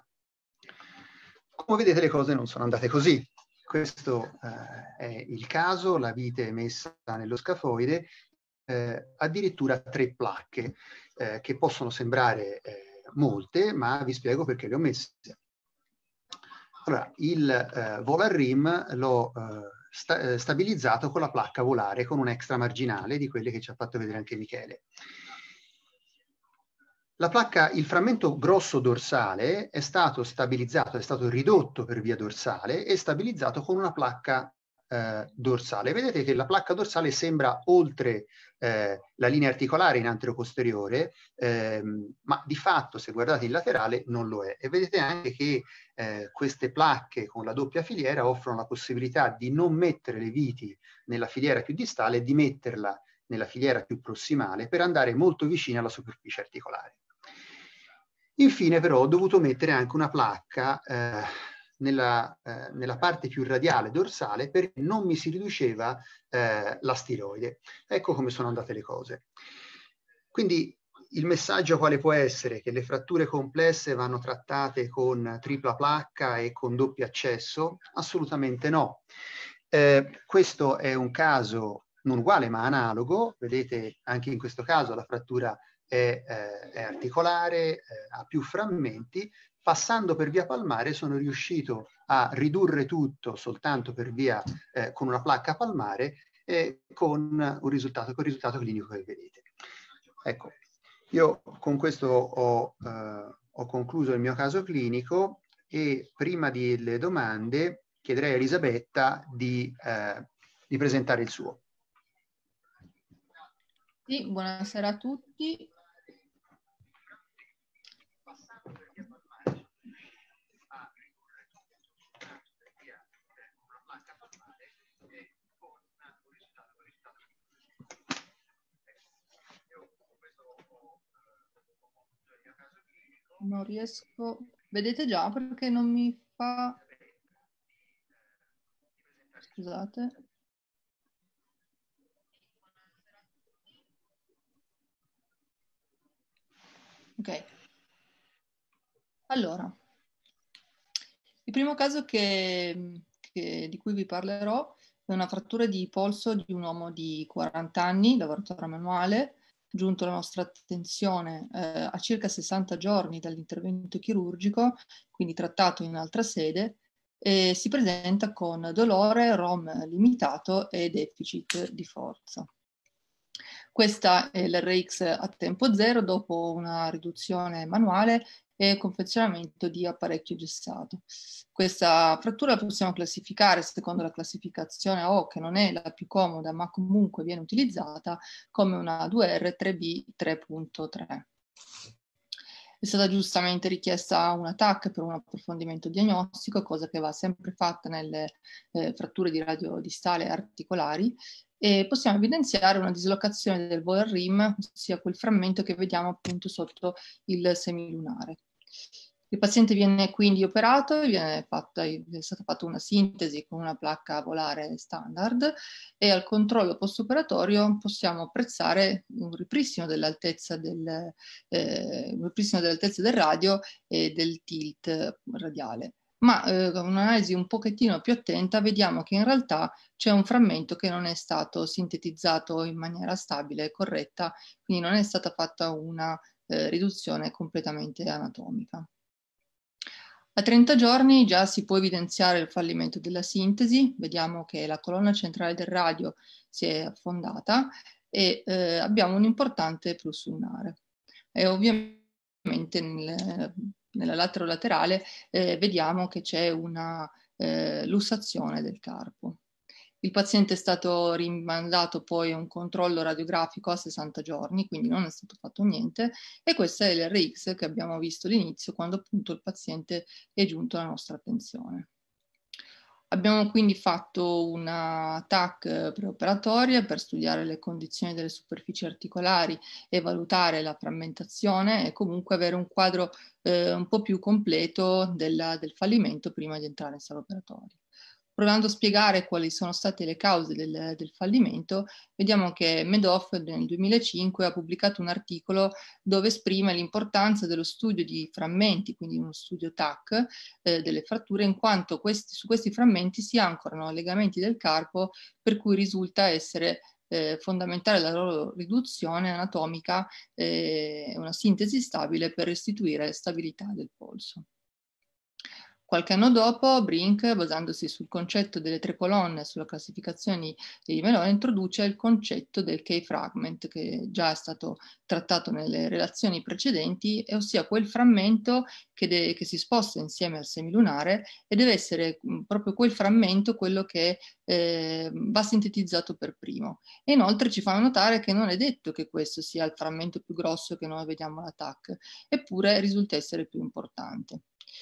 Come vedete le cose non sono andate così. Questo eh, è il caso, la vite è messa nello scafoide, eh, addirittura tre placche eh, che possono sembrare eh, molte, ma vi spiego perché le ho messe. Allora, il eh, volar rim l'ho eh, sta stabilizzato con la placca volare, con un extra marginale di quelle che ci ha fatto vedere anche Michele. La placca, il frammento grosso dorsale è stato stabilizzato, è stato ridotto per via dorsale e stabilizzato con una placca eh, dorsale. Vedete che la placca dorsale sembra oltre eh, la linea articolare in anteroposteriore, ehm, ma di fatto, se guardate il laterale, non lo è. E vedete anche che eh, queste placche con la doppia filiera offrono la possibilità di non mettere le viti nella filiera più distale e di metterla nella filiera più prossimale per andare molto vicina alla superficie articolare. Infine però ho dovuto mettere anche una placca eh, nella, eh, nella parte più radiale dorsale perché non mi si riduceva eh, la stiloide. Ecco come sono andate le cose. Quindi il messaggio quale può essere? Che le fratture complesse vanno trattate con tripla placca e con doppio accesso? Assolutamente no. Eh, questo è un caso non uguale ma analogo. Vedete anche in questo caso la frattura È, eh, è articolare, eh, ha più frammenti. Passando per via palmare sono riuscito a ridurre tutto soltanto per via eh, con una placca palmare e con un risultato, con il risultato clinico che vedete. Ecco, io con questo ho, eh, ho concluso il mio caso clinico e prima delle domande chiederei a Elisabetta di, eh, di presentare il suo. Sì, buonasera a tutti. Non riesco, vedete già perché non mi fa, scusate. Ok, allora, il primo caso che, che, di cui vi parlerò è una frattura di polso di un uomo di quaranta anni, lavoratore manuale, giunto alla nostra attenzione eh, a circa sessanta giorni dall'intervento chirurgico, quindi trattato in altra sede, e si presenta con dolore, ROM limitato e deficit di forza. Questa è l'R X a tempo zero dopo una riduzione manuale e confezionamento di apparecchio gessato. Questa frattura la possiamo classificare secondo la classificazione O, che non è la più comoda ma comunque viene utilizzata, come una due R tre B tre punto tre. È stata giustamente richiesta una T A C per un approfondimento diagnostico, cosa che va sempre fatta nelle eh, fratture di radio distale articolari, e possiamo evidenziare una dislocazione del volar rim, ossia quel frammento che vediamo appunto sotto il semilunare. Il paziente viene quindi operato, viene fatta, è stata fatta una sintesi con una placca volare standard, e al controllo post-operatorio possiamo apprezzare un ripristino dell'altezza del, eh, un ripristino dell'altezza del radio e del tilt radiale. Ma eh, con un'analisi un pochettino più attenta vediamo che in realtà c'è un frammento che non è stato sintetizzato in maniera stabile e corretta, quindi non è stata fatta una eh, riduzione completamente anatomica. A trenta giorni già si può evidenziare il fallimento della sintesi, vediamo che la colonna centrale del radio si è affondata e eh, abbiamo un importante plus ulnare. E ovviamente nel, nella laterolaterale eh, vediamo che c'è una eh, lussazione del carpo. Il paziente è stato rimandato poi a un controllo radiografico a sessanta giorni, quindi non è stato fatto niente, e questa è l'R X che abbiamo visto all'inizio, quando appunto il paziente è giunto alla nostra attenzione. Abbiamo quindi fatto una T A C preoperatoria per studiare le condizioni delle superfici articolari e valutare la frammentazione e comunque avere un quadro eh, un po' più completo della, del fallimento prima di entrare in sala operatoria. Provando a spiegare quali sono state le cause del, del fallimento, vediamo che Medoff nel duemilacinque ha pubblicato un articolo dove esprime l'importanza dello studio di frammenti, quindi uno studio T A C eh, delle fratture, in quanto questi, su questi frammenti si ancorano legamenti del carpo, per cui risulta essere eh, fondamentale la loro riduzione anatomica e eh, una sintesi stabile per restituire stabilità del polso. Qualche anno dopo, Brink, basandosi sul concetto delle tre colonne e sulla classificazione di Melone, introduce il concetto del K-fragment, che già è stato trattato nelle relazioni precedenti, ossia quel frammento che, de- che si sposta insieme al semilunare, e deve essere mh, proprio quel frammento quello che eh, va sintetizzato per primo. E inoltre ci fanno notare che non è detto che questo sia il frammento più grosso che noi vediamo alla T A C, eppure risulta essere più importante.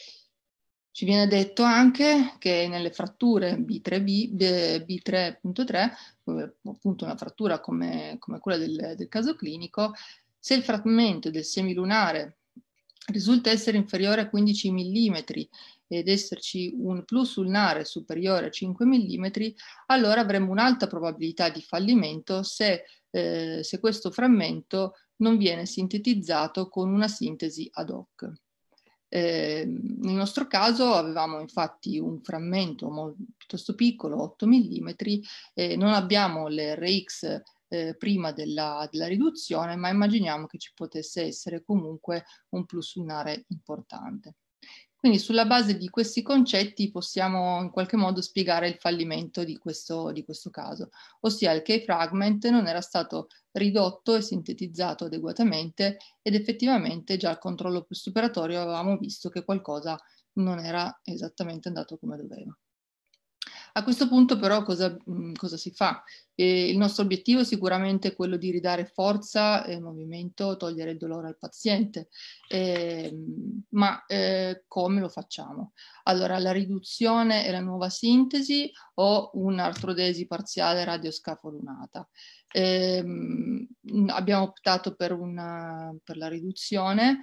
Ci viene detto anche che nelle fratture B tre B, B tre punto tre, appunto una frattura come, come quella del, del caso clinico, se il frammento del semilunare risulta essere inferiore a quindici millimetri ed esserci un plus ulnare superiore a cinque millimetri, allora avremo un'alta probabilità di fallimento se, eh, se questo frammento non viene sintetizzato con una sintesi ad hoc. Eh, nel nostro caso avevamo infatti un frammento molto, piuttosto piccolo, otto millimetri, eh, non abbiamo l'R X eh, prima della, della riduzione, ma immaginiamo che ci potesse essere comunque un plus lunare importante. Quindi sulla base di questi concetti possiamo in qualche modo spiegare il fallimento di questo, di questo caso, ossia il K-fragment non era stato ridotto e sintetizzato adeguatamente, ed effettivamente già al controllo post-operatorio avevamo visto che qualcosa non era esattamente andato come doveva. A questo punto però cosa, mh, cosa si fa? Eh, il nostro obiettivo è sicuramente quello di ridare forza e movimento, togliere il dolore al paziente, eh, ma eh, come lo facciamo? Allora, la riduzione e la nuova sintesi o un'artrodesi parziale radioscafolunata? Eh, abbiamo optato per, una, per la riduzione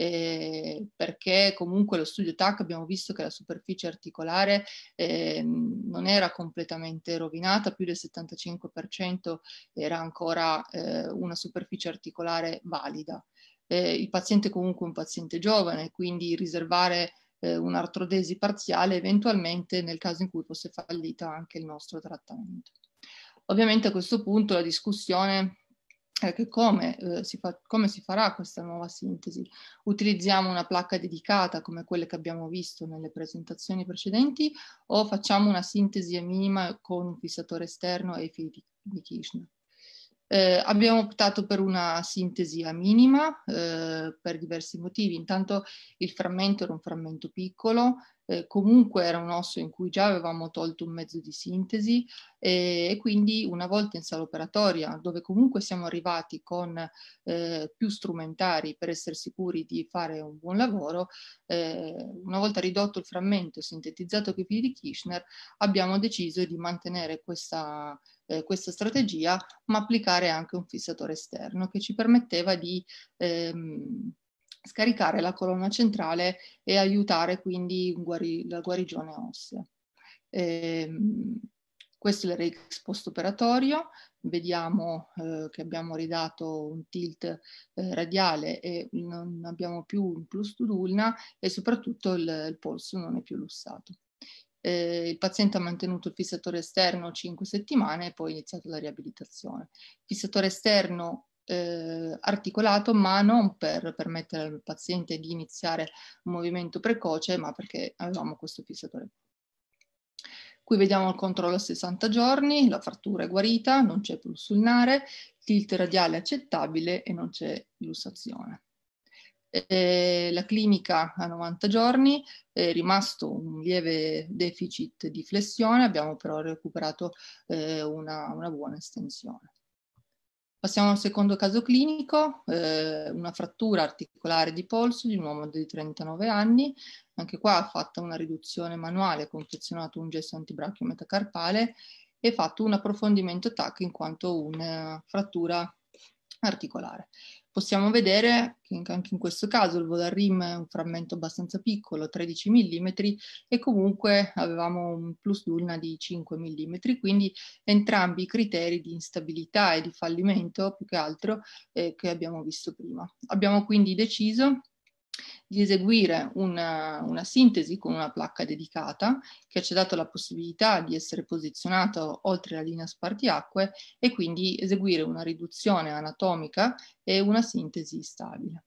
eh, perché comunque lo studio T A C abbiamo visto che la superficie articolare eh, non era completamente rovinata, più del settantacinque per cento era ancora eh, una superficie articolare valida. Eh, il paziente comunque è un paziente giovane, quindi riservare eh, un'artrodesi parziale eventualmente nel caso in cui fosse fallita anche il nostro trattamento. Ovviamente a questo punto la discussione è che come, eh, si fa, come si farà questa nuova sintesi. Utilizziamo una placca dedicata come quelle che abbiamo visto nelle presentazioni precedenti, o facciamo una sintesi minima con un fissatore esterno e i fili di, di Kirchner. Eh, abbiamo optato per una sintesi a minima eh, per diversi motivi. Intanto il frammento era un frammento piccolo, eh, comunque era un osso in cui già avevamo tolto un mezzo di sintesi eh, e quindi una volta in sala operatoria, dove comunque siamo arrivati con eh, più strumentari per essere sicuri di fare un buon lavoro, eh, una volta ridotto il frammento e sintetizzato coi fili di Kirchner, abbiamo deciso di mantenere questa Eh, questa strategia, ma applicare anche un fissatore esterno che ci permetteva di ehm, scaricare la colonna centrale e aiutare quindi guari- la guarigione ossea. Ehm, questo è il Rex post-operatorio, vediamo eh, che abbiamo ridato un tilt eh, radiale e non abbiamo più un plus dulna e soprattutto il, il polso non è più lussato. Eh, il paziente ha mantenuto il fissatore esterno cinque settimane e poi ha iniziato la riabilitazione. Fissatore esterno eh, articolato, ma non per permettere al paziente di iniziare un movimento precoce, ma perché avevamo questo fissatore. Qui vediamo il controllo a sessanta giorni, la frattura è guarita, non c'è pulso ulnare, tilt radiale accettabile e non c'è lussazione. Eh, la clinica a novanta giorni è rimasto un lieve deficit di flessione, abbiamo però recuperato eh, una, una buona estensione. Passiamo al secondo caso clinico, eh, una frattura articolare di polso di un uomo di trentanove anni, anche qua ha fatto una riduzione manuale, confezionato un gesso antibrachio metacarpale e fatto un approfondimento T A C in quanto una frattura articolare. Possiamo vedere che anche in questo caso il volar rim è un frammento abbastanza piccolo, tredici millimetri, e comunque avevamo un plus d'ulna di cinque millimetri, quindi entrambi i criteri di instabilità e di fallimento, più che altro, eh, che abbiamo visto prima. Abbiamo quindi deciso di eseguire una, una sintesi con una placca dedicata che ci ha dato la possibilità di essere posizionato oltre la linea spartiacque e quindi eseguire una riduzione anatomica e una sintesi stabile.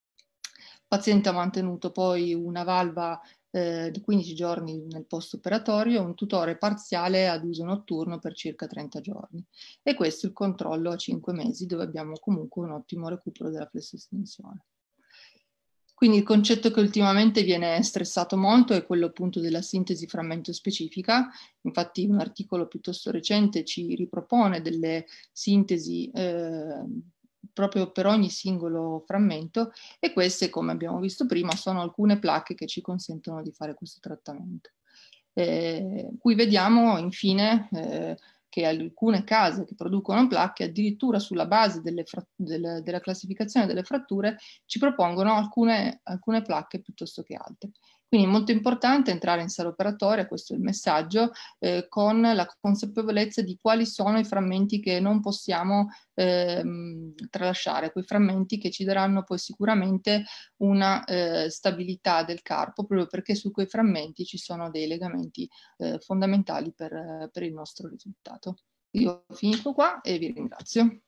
Il paziente ha mantenuto poi una valva eh, di quindici giorni nel post-operatorio e un tutore parziale ad uso notturno per circa trenta giorni. E questo è il controllo a cinque mesi, dove abbiamo comunque un ottimo recupero della flessoestensione. Quindi il concetto che ultimamente viene stressato molto è quello appunto della sintesi frammento specifica. Infatti un articolo piuttosto recente ci ripropone delle sintesi eh, proprio per ogni singolo frammento e queste, come abbiamo visto prima, sono alcune placche che ci consentono di fare questo trattamento. Eh, qui vediamo infine eh, che alcune case che producono placche addirittura sulla base delle delle, della classificazione delle fratture ci propongono alcune, alcune placche piuttosto che altre. Quindi è molto importante entrare in sala operatoria, questo è il messaggio, eh, con la consapevolezza di quali sono i frammenti che non possiamo ehm, tralasciare, quei frammenti che ci daranno poi sicuramente una eh, stabilità del carpo, proprio perché su quei frammenti ci sono dei legamenti eh, fondamentali per, per il nostro risultato. Io ho finito qua e vi ringrazio.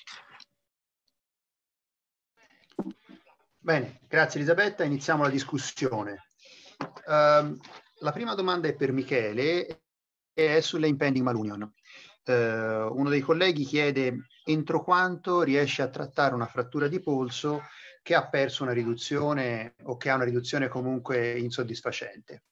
Bene, grazie Elisabetta, iniziamo la discussione. Uh, la prima domanda è per Michele e è sulle impending malunion. Uh, uno dei colleghi chiede entro quanto riesce a trattare una frattura di polso che ha perso una riduzione o che ha una riduzione comunque insoddisfacente.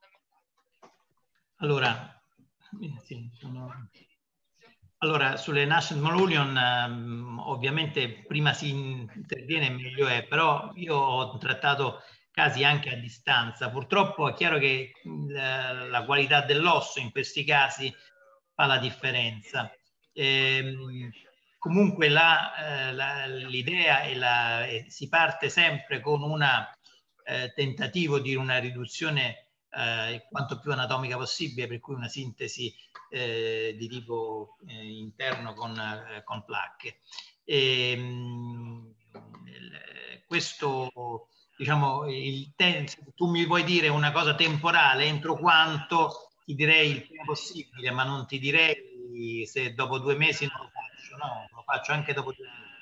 Allora, sì, sono... allora sulle national malunion um, ovviamente prima si interviene meglio è, però io ho trattato casi anche a distanza. Purtroppo è chiaro che la, la qualità dell'osso in questi casi fa la differenza. Ehm, comunque l'idea è la, è, si parte sempre con un eh, tentativo di una riduzione eh, quanto più anatomica possibile, per cui una sintesi eh, di tipo eh, interno con, eh, con placche. E, mh, questo, diciamo, il se tu mi vuoi dire una cosa temporale, entro quanto, ti direi il prima possibile, ma non ti direi se dopo due mesi non lo faccio, no, lo faccio anche dopo due mesi.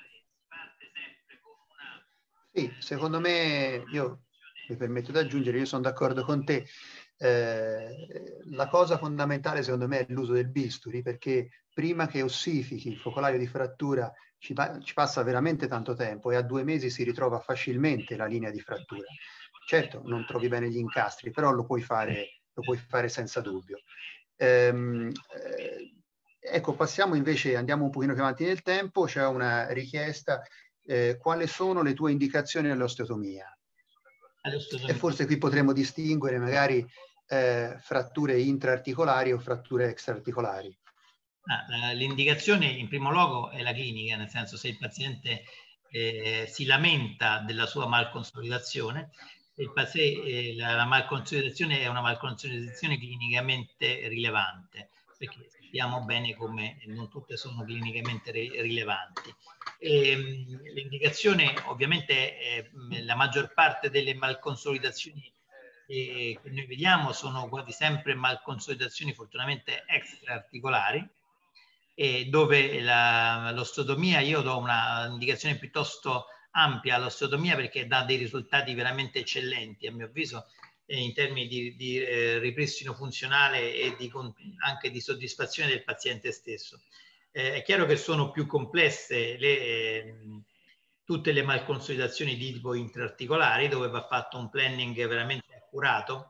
Sì, secondo me, io mi permetto di aggiungere, io sono d'accordo con te. Eh, la cosa fondamentale secondo me è l'uso del bisturi, perché prima che ossifichi il focolaio di frattura ci, ci passa veramente tanto tempo e a due mesi si ritrova facilmente la linea di frattura. Certo, non trovi bene gli incastri, però lo puoi fare, lo puoi fare senza dubbio. Ehm, eh, ecco, passiamo invece, andiamo un pochino più avanti nel tempo, c'è una richiesta, eh, quali sono le tue indicazioni all'osteotomia? E forse qui potremmo distinguere magari eh, fratture intraarticolari o fratture extraarticolari. Ah, l'indicazione in primo luogo è la clinica, nel senso se il paziente eh, si lamenta della sua malconsolidazione, il paziente, eh, la, la malconsolidazione è una malconsolidazione clinicamente rilevante, perché sappiamo bene come non tutte sono clinicamente ri rilevanti. L'indicazione ovviamente è, la maggior parte delle malconsolidazioni che noi vediamo sono quasi sempre malconsolidazioni fortunatamente extraarticolari, e dove l'osteotomia, io do una indicazione piuttosto ampia all'osteotomia perché dà dei risultati veramente eccellenti, a mio avviso, in termini di, di eh, ripristino funzionale e di, anche di soddisfazione del paziente stesso. Eh, è chiaro che sono più complesse le, eh, tutte le malconsolidazioni di tipo intraarticolari, dove va fatto un planning veramente accurato,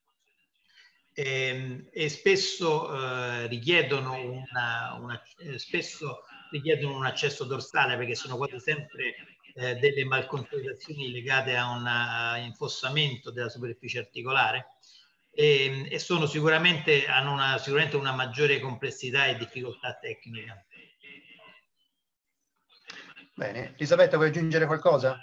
e, e spesso, eh, richiedono una, una, eh, spesso richiedono un accesso dorsale, perché sono quasi sempre eh, delle malconsolidazioni legate a un infossamento della superficie articolare, e, e sono sicuramente, hanno una, sicuramente una maggiore complessità e difficoltà tecnica. Bene, Elisabetta, vuoi aggiungere qualcosa?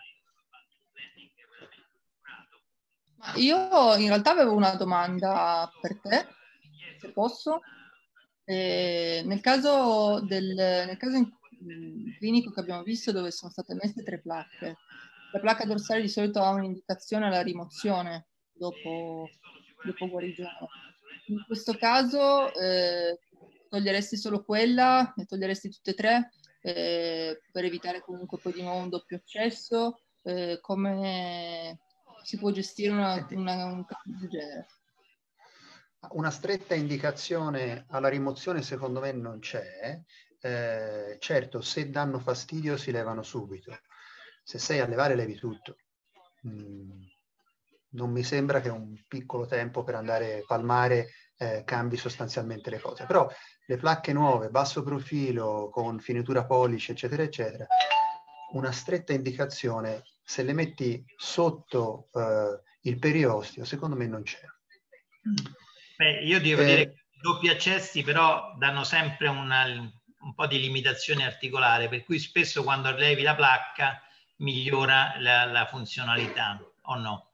Io in realtà avevo una domanda per te, se posso. Eh, nel caso, del, nel caso in, in clinico che abbiamo visto, dove sono state messe tre placche, la placca dorsale di solito ha un'indicazione alla rimozione dopo, dopo guarigione. In questo caso eh, toglieresti solo quella, ne toglieresti tutte e tre eh, per evitare comunque poi di nuovo un doppio accesso? Eh, come si può gestire una, una, un caso del genere? Una stretta indicazione alla rimozione secondo me non c'è. Eh, certo, se danno fastidio si levano subito. Se sei a levare, levi tutto. Mm, non mi sembra che un piccolo tempo per andare a palmare eh, cambi sostanzialmente le cose. Però le placche nuove, basso profilo, con finitura pollice, eccetera, eccetera, una stretta indicazione, se le metti sotto eh, il periosteo, secondo me non c'è. Beh, io devo eh, dire che i doppi accessi però danno sempre una, un po' di limitazione articolare, per cui spesso quando levi la placca migliora la, la funzionalità, o no?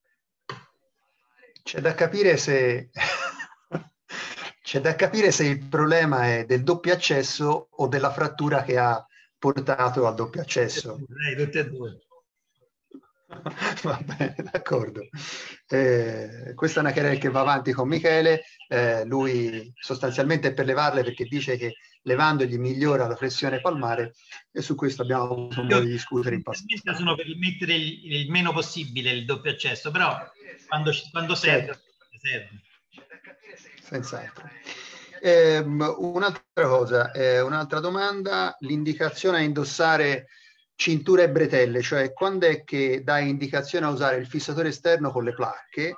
C'è da capire se c'è da capire se il problema è del doppio accesso o della frattura che ha portato al doppio accesso. Eh, tutte e due. Va bene, d'accordo. Eh, questa è una querela che va avanti con Michele, eh, lui sostanzialmente è per levarle perché dice che levandogli migliora la flessione palmare, e su questo abbiamo avuto un po' di discutere in passato. Sono per mettere il, il meno possibile il doppio accesso, però quando, quando serve, certo. serve. Senz'altro. Eh, un'altra cosa, eh, un'altra domanda, l'indicazione a indossare cintura e bretelle, cioè quando è che dai indicazione a usare il fissatore esterno con le placche?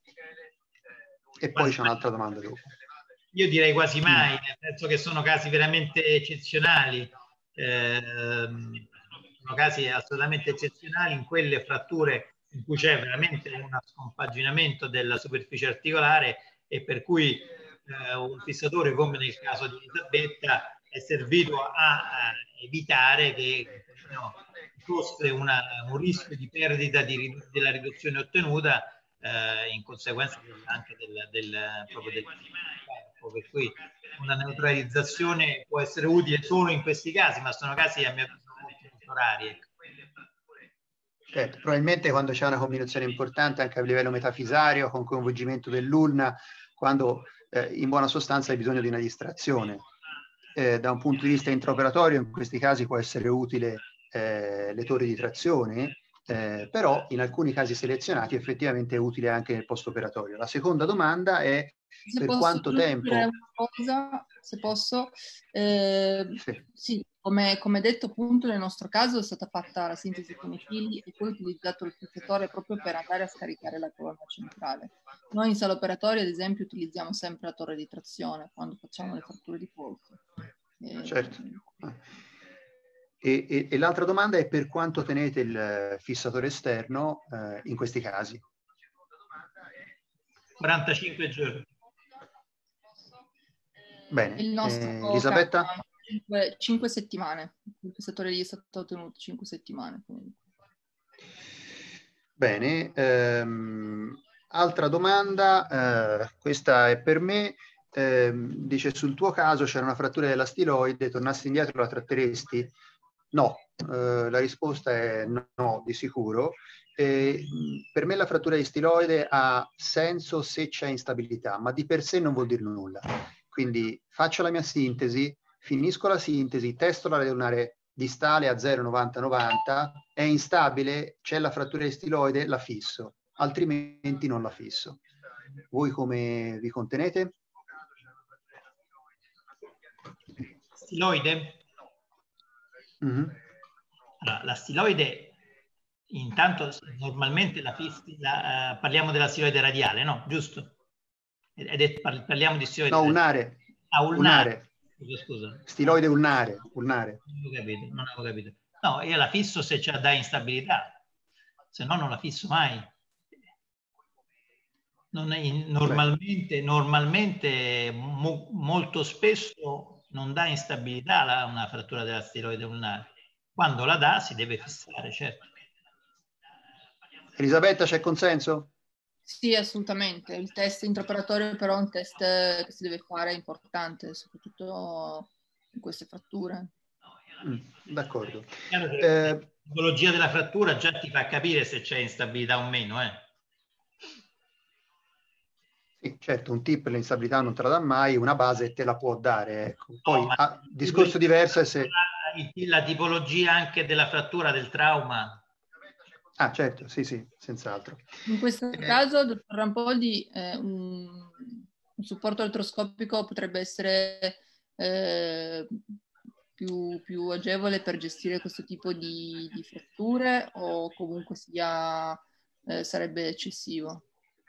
E poi c'è un'altra domanda dopo. Io direi quasi mai, nel senso che sono casi veramente eccezionali, eh, sono casi assolutamente eccezionali in quelle fratture in cui c'è veramente un scompaginamento della superficie articolare e per cui eh, un fissatore, come nel caso di Elisabetta, è servito a, a evitare che no, fosse una, un rischio di perdita di, della riduzione ottenuta eh, in conseguenza del, anche del, del, proprio del corpo, per cui una neutralizzazione può essere utile solo in questi casi, ma sono casi a mio avviso molto rari. Certo, probabilmente quando c'è una combinazione importante anche a livello metafisario, con coinvolgimento dell'ulna, quando eh, in buona sostanza hai bisogno di una distrazione. Eh, da un punto di vista intraoperatorio in questi casi può essere utile eh, le torri di trazione, eh, però in alcuni casi selezionati effettivamente è utile anche nel post-operatorio. La seconda domanda è se per posso quanto tempo... Una cosa, se posso, eh, sì. sì, come, come detto appunto nel nostro caso è stata fatta la sintesi con i fili e poi utilizzato il fissatore proprio per andare a scaricare la colonna centrale. Noi in sala operatoria ad esempio utilizziamo sempre la torre di trazione quando facciamo le fratture di polso. Eh, certo. E, e, e l'altra domanda è per quanto tenete il fissatore esterno eh, in questi casi? quarantacinque giorni. Bene, il nostro eh, Elisabetta? cinque settimane, il fissatore gli è stato tenuto cinque settimane. Quindi. Bene, ehm, altra domanda, eh, questa è per me, eh, dice sul tuo caso c'era una frattura della stiloide, tornassi indietro la tratteresti? No, eh, la risposta è no, di sicuro. Eh, per me la frattura di stiloide ha senso se c'è instabilità, ma di per sé non vuol dire nulla. Quindi faccio la mia sintesi, finisco la sintesi, testo la rete lunare distale a zero virgola novanta novanta, è instabile, c'è la frattura di stiloide, la fisso, altrimenti non la fisso. Voi come vi contenete? Stiloide? Mm-hmm. Allora, la stiloide, intanto normalmente la, la uh, parliamo della stiloide radiale, no? Giusto? Ed è, parliamo di stiloide no, ulnare. Ah, ulnare. Scusa, scusa. Stiloide ulnare. ulnare. Non avevo capito, non avevo capito. No, io la fisso se c'è da instabilità, se no non la fisso mai. Non è, normalmente, normalmente mo, molto spesso non dà instabilità la, una frattura della stiloide ulnare. Quando la dà si deve fissare, certo. Elisabetta, c'è consenso? Sì, assolutamente. Il test intraoperatorio però è un test che si deve fare, è importante, soprattutto in queste fratture. Mm, d'accordo. Eh, la tipologia della frattura già ti fa capire se c'è instabilità o meno, eh? Sì, certo, un tip l'instabilità non te la dà mai, una base te la può dare. Ecco. Poi, no, ah, discorso diverso è se... La tipologia anche della frattura del trauma. Ah, certo, sì, sì, senz'altro. In questo eh, caso, dottor Rampoldi, eh, un, un supporto artroscopico potrebbe essere eh, più, più agevole per gestire questo tipo di, di fratture o comunque sia, eh, sarebbe eccessivo?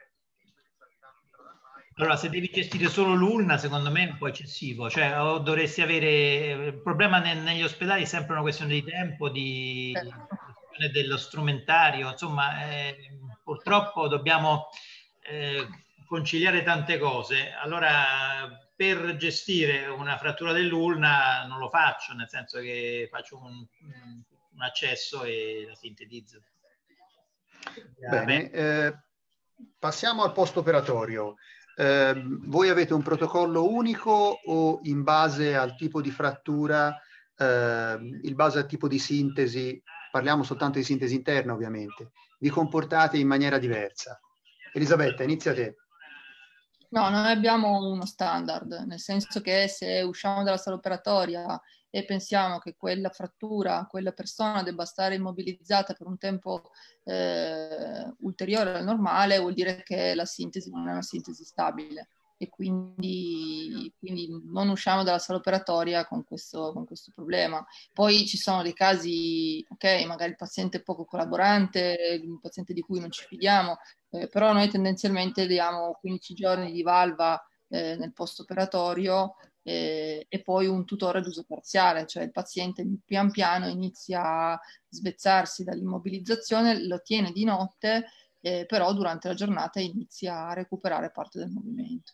Allora, se devi gestire solo l'ulna, secondo me è un po' eccessivo, cioè o dovresti avere... Il problema ne, negli ospedali è sempre una questione di tempo, di gestione dello strumentario, insomma, eh, purtroppo dobbiamo eh, conciliare tante cose. Allora, per gestire una frattura dell'ulna non lo faccio, nel senso che faccio un, un accesso e la sintetizzo. Bene, eh, passiamo al post operatorio. Eh, voi avete un protocollo unico o in base al tipo di frattura, eh, in base al tipo di sintesi, parliamo soltanto di sintesi interna ovviamente, vi comportate in maniera diversa? Elisabetta, inizia te. No, noi abbiamo uno standard, nel senso che se usciamo dalla sala operatoria e pensiamo che quella frattura, quella persona debba stare immobilizzata per un tempo eh, ulteriore al normale, vuol dire che la sintesi non è una sintesi stabile e quindi, quindi non usciamo dalla sala operatoria con questo, con questo problema. Poi ci sono dei casi, ok, magari il paziente è poco collaborante, un paziente di cui non ci fidiamo, eh, però noi tendenzialmente diamo quindici giorni di valva eh, nel post operatorio eh, e poi un tutore ad uso parziale, cioè il paziente pian piano inizia a svezzarsi dall'immobilizzazione, lo tiene di notte, eh, però durante la giornata inizia a recuperare parte del movimento.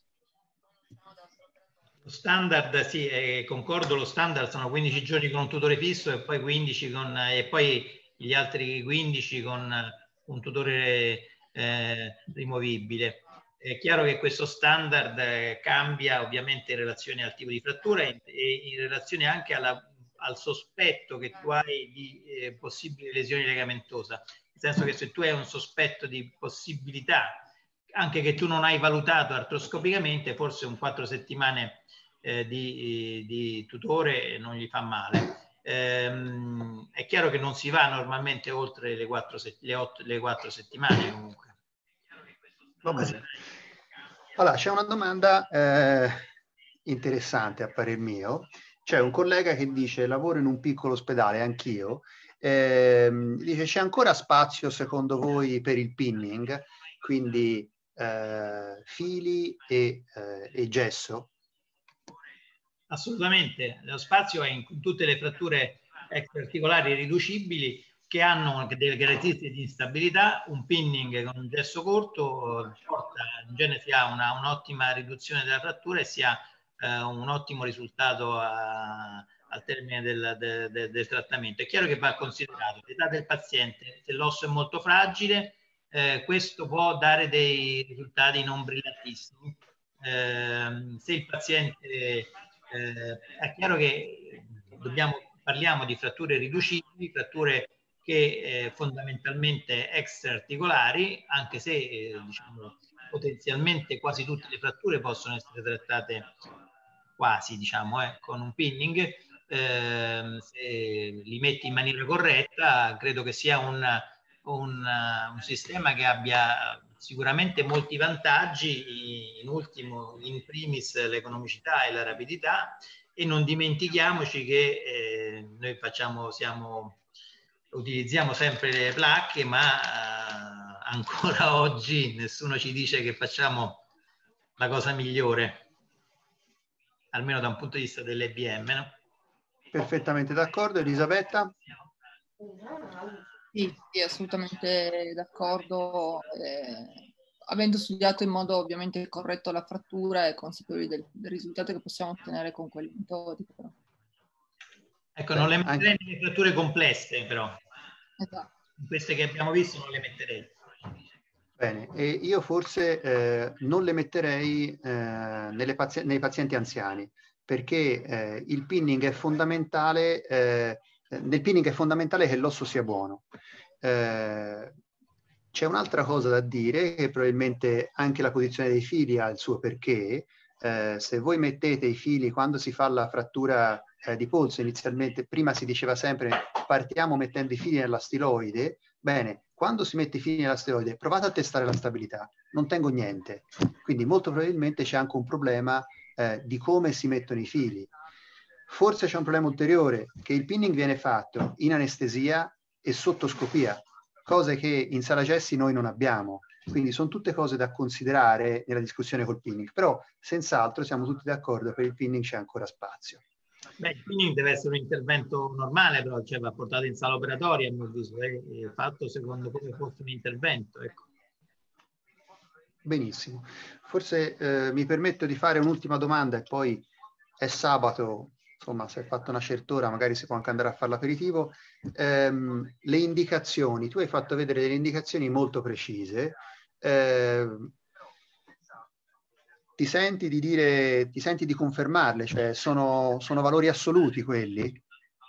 Lo standard, sì, eh, concordo, lo standard sono quindici giorni con un tutore fisso e poi quindici con, e poi gli altri quindici con un tutore eh, rimovibile. È chiaro che questo standard eh, cambia ovviamente in relazione al tipo di frattura e, e in relazione anche alla, al sospetto che tu hai di eh, possibili lesioni legamentose. Nel senso che se tu hai un sospetto di possibilità, anche che tu non hai valutato artroscopicamente, forse un quattro settimane eh, di, di tutore non gli fa male. ehm, è chiaro che non si va normalmente oltre le quattro, le otto, le quattro settimane comunque. Va bene. Allora, c'è una domanda eh, interessante a parer mio. C'è un collega che dice: lavoro in un piccolo ospedale, anch'io. Eh, dice: c'è ancora spazio secondo voi per il pinning? Quindi eh, fili e, eh, e gesso? Assolutamente, lo spazio è in tutte le fratture extraarticolari riducibili che hanno delle caratteristiche di instabilità. Un pinning con un gesso corto porta, in genere si ha un'ottima riduzione della frattura e si ha eh, un ottimo risultato a, al termine del, de, de, del trattamento. È chiaro che va considerato l'età del paziente. Se l'osso è molto fragile, eh, questo può dare dei risultati non brillantissimi. Eh, se il paziente Eh, è chiaro che dobbiamo, parliamo di fratture riducibili, fratture che eh, fondamentalmente extraarticolari, anche se eh, diciamo, potenzialmente quasi tutte le fratture possono essere trattate quasi diciamo, eh, con un pinning. Eh, se li metti in maniera corretta, credo che sia un, un, un sistema che abbia sicuramente molti vantaggi, in ultimo, in primis l'economicità e la rapidità, e non dimentichiamoci che eh, noi facciamo, siamo, utilizziamo sempre le placche, ma eh, ancora oggi nessuno ci dice che facciamo la cosa migliore, almeno da un punto di vista dell'E B M, no? Perfettamente d'accordo. Elisabetta? Sì, sì, assolutamente d'accordo. Eh, avendo studiato in modo ovviamente corretto la frattura e consapevoli del, del risultato che possiamo ottenere con quelle metodiche. Però. Ecco, Beh, non le metterei anche... nelle fratture complesse, però. Esatto. In queste che abbiamo visto non le metterei. Bene, e io forse eh, non le metterei eh, nelle pazi- nei pazienti anziani, perché eh, il pinning è fondamentale, eh, nel pinning è fondamentale che l'osso sia buono. Eh, c'è un'altra cosa da dire, che probabilmente anche la posizione dei fili ha il suo perché. Eh, se voi mettete i fili quando si fa la frattura eh, di polso, inizialmente, prima si diceva sempre partiamo mettendo i fili nella stiloide. Bene, quando si mette i fili nella stiloide, provate a testare la stabilità. Non tengo niente. Quindi molto probabilmente c'è anche un problema eh, di come si mettono i fili. Forse c'è un problema ulteriore, che il pinning viene fatto in anestesia e sotto scopia, cose che in sala gessi noi non abbiamo. Quindi sono tutte cose da considerare nella discussione col pinning, però senz'altro siamo tutti d'accordo che per il pinning c'è ancora spazio. Beh, il pinning deve essere un intervento normale, però cioè, va portato in sala operatoria, a mio avviso, è, è fatto secondo come fosse un intervento. Ecco. Benissimo. Forse eh, mi permetto di fare un'ultima domanda e poi è sabato, insomma, se hai fatto una certa ora magari si può anche andare a fare l'aperitivo. Ehm, le indicazioni, tu hai fatto vedere delle indicazioni molto precise. Eh, ti senti di dire, ti senti di confermarle? Cioè sono, sono valori assoluti quelli?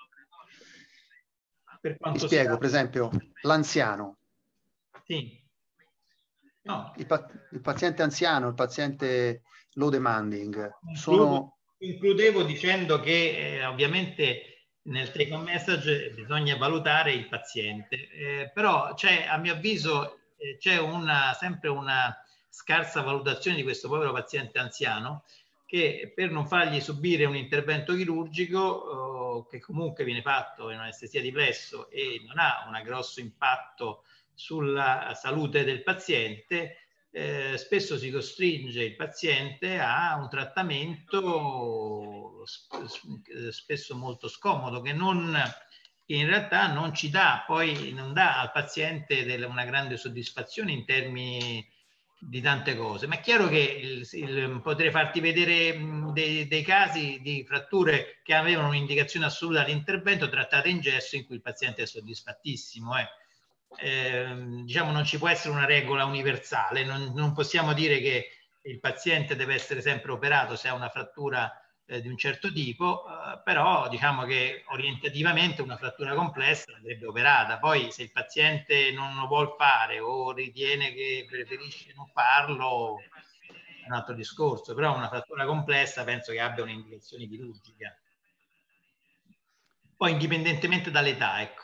Per Ti quanto spiego, sia... per esempio, l'anziano. Sì. No. Il, pa il paziente anziano, il paziente low demanding, Includo, sono... Includevo dicendo che eh, ovviamente nel take home message bisogna valutare il paziente, eh, però c'è, a mio avviso, eh, c'è una, sempre una scarsa valutazione di questo povero paziente anziano che per non fargli subire un intervento chirurgico eh, che comunque viene fatto in anestesia di plesso e non ha un grosso impatto sulla salute del paziente, eh, spesso si costringe il paziente a un trattamento spesso molto scomodo che, non, che in realtà non ci dà, poi non dà al paziente delle, una grande soddisfazione in termini di tante cose. Ma è chiaro che il, il, potrei farti vedere mh, dei, dei casi di fratture che avevano un'indicazione assoluta all'intervento trattate in gesso in cui il paziente è soddisfattissimo. Eh. Eh, diciamo non ci può essere una regola universale, non, non possiamo dire che il paziente deve essere sempre operato se ha una frattura eh, di un certo tipo, eh, però diciamo che orientativamente una frattura complessa andrebbe operata. Poi se il paziente non lo vuol fare o ritiene che preferisce non farlo è un altro discorso, però una frattura complessa penso che abbia un'indicazione chirurgica. poi indipendentemente dall'età, ecco.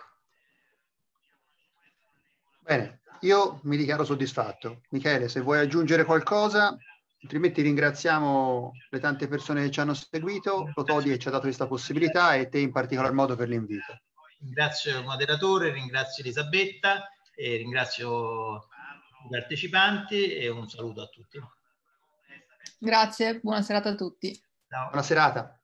Bene, io mi dichiaro soddisfatto. Michele, se vuoi aggiungere qualcosa, altrimenti ringraziamo le tante persone che ci hanno seguito, Protodi che ci ha dato questa possibilità e te in particolar modo per l'invito. Ringrazio il moderatore, ringrazio Elisabetta e ringrazio i partecipanti e un saluto a tutti. Grazie, buona serata a tutti. Ciao. Buona serata.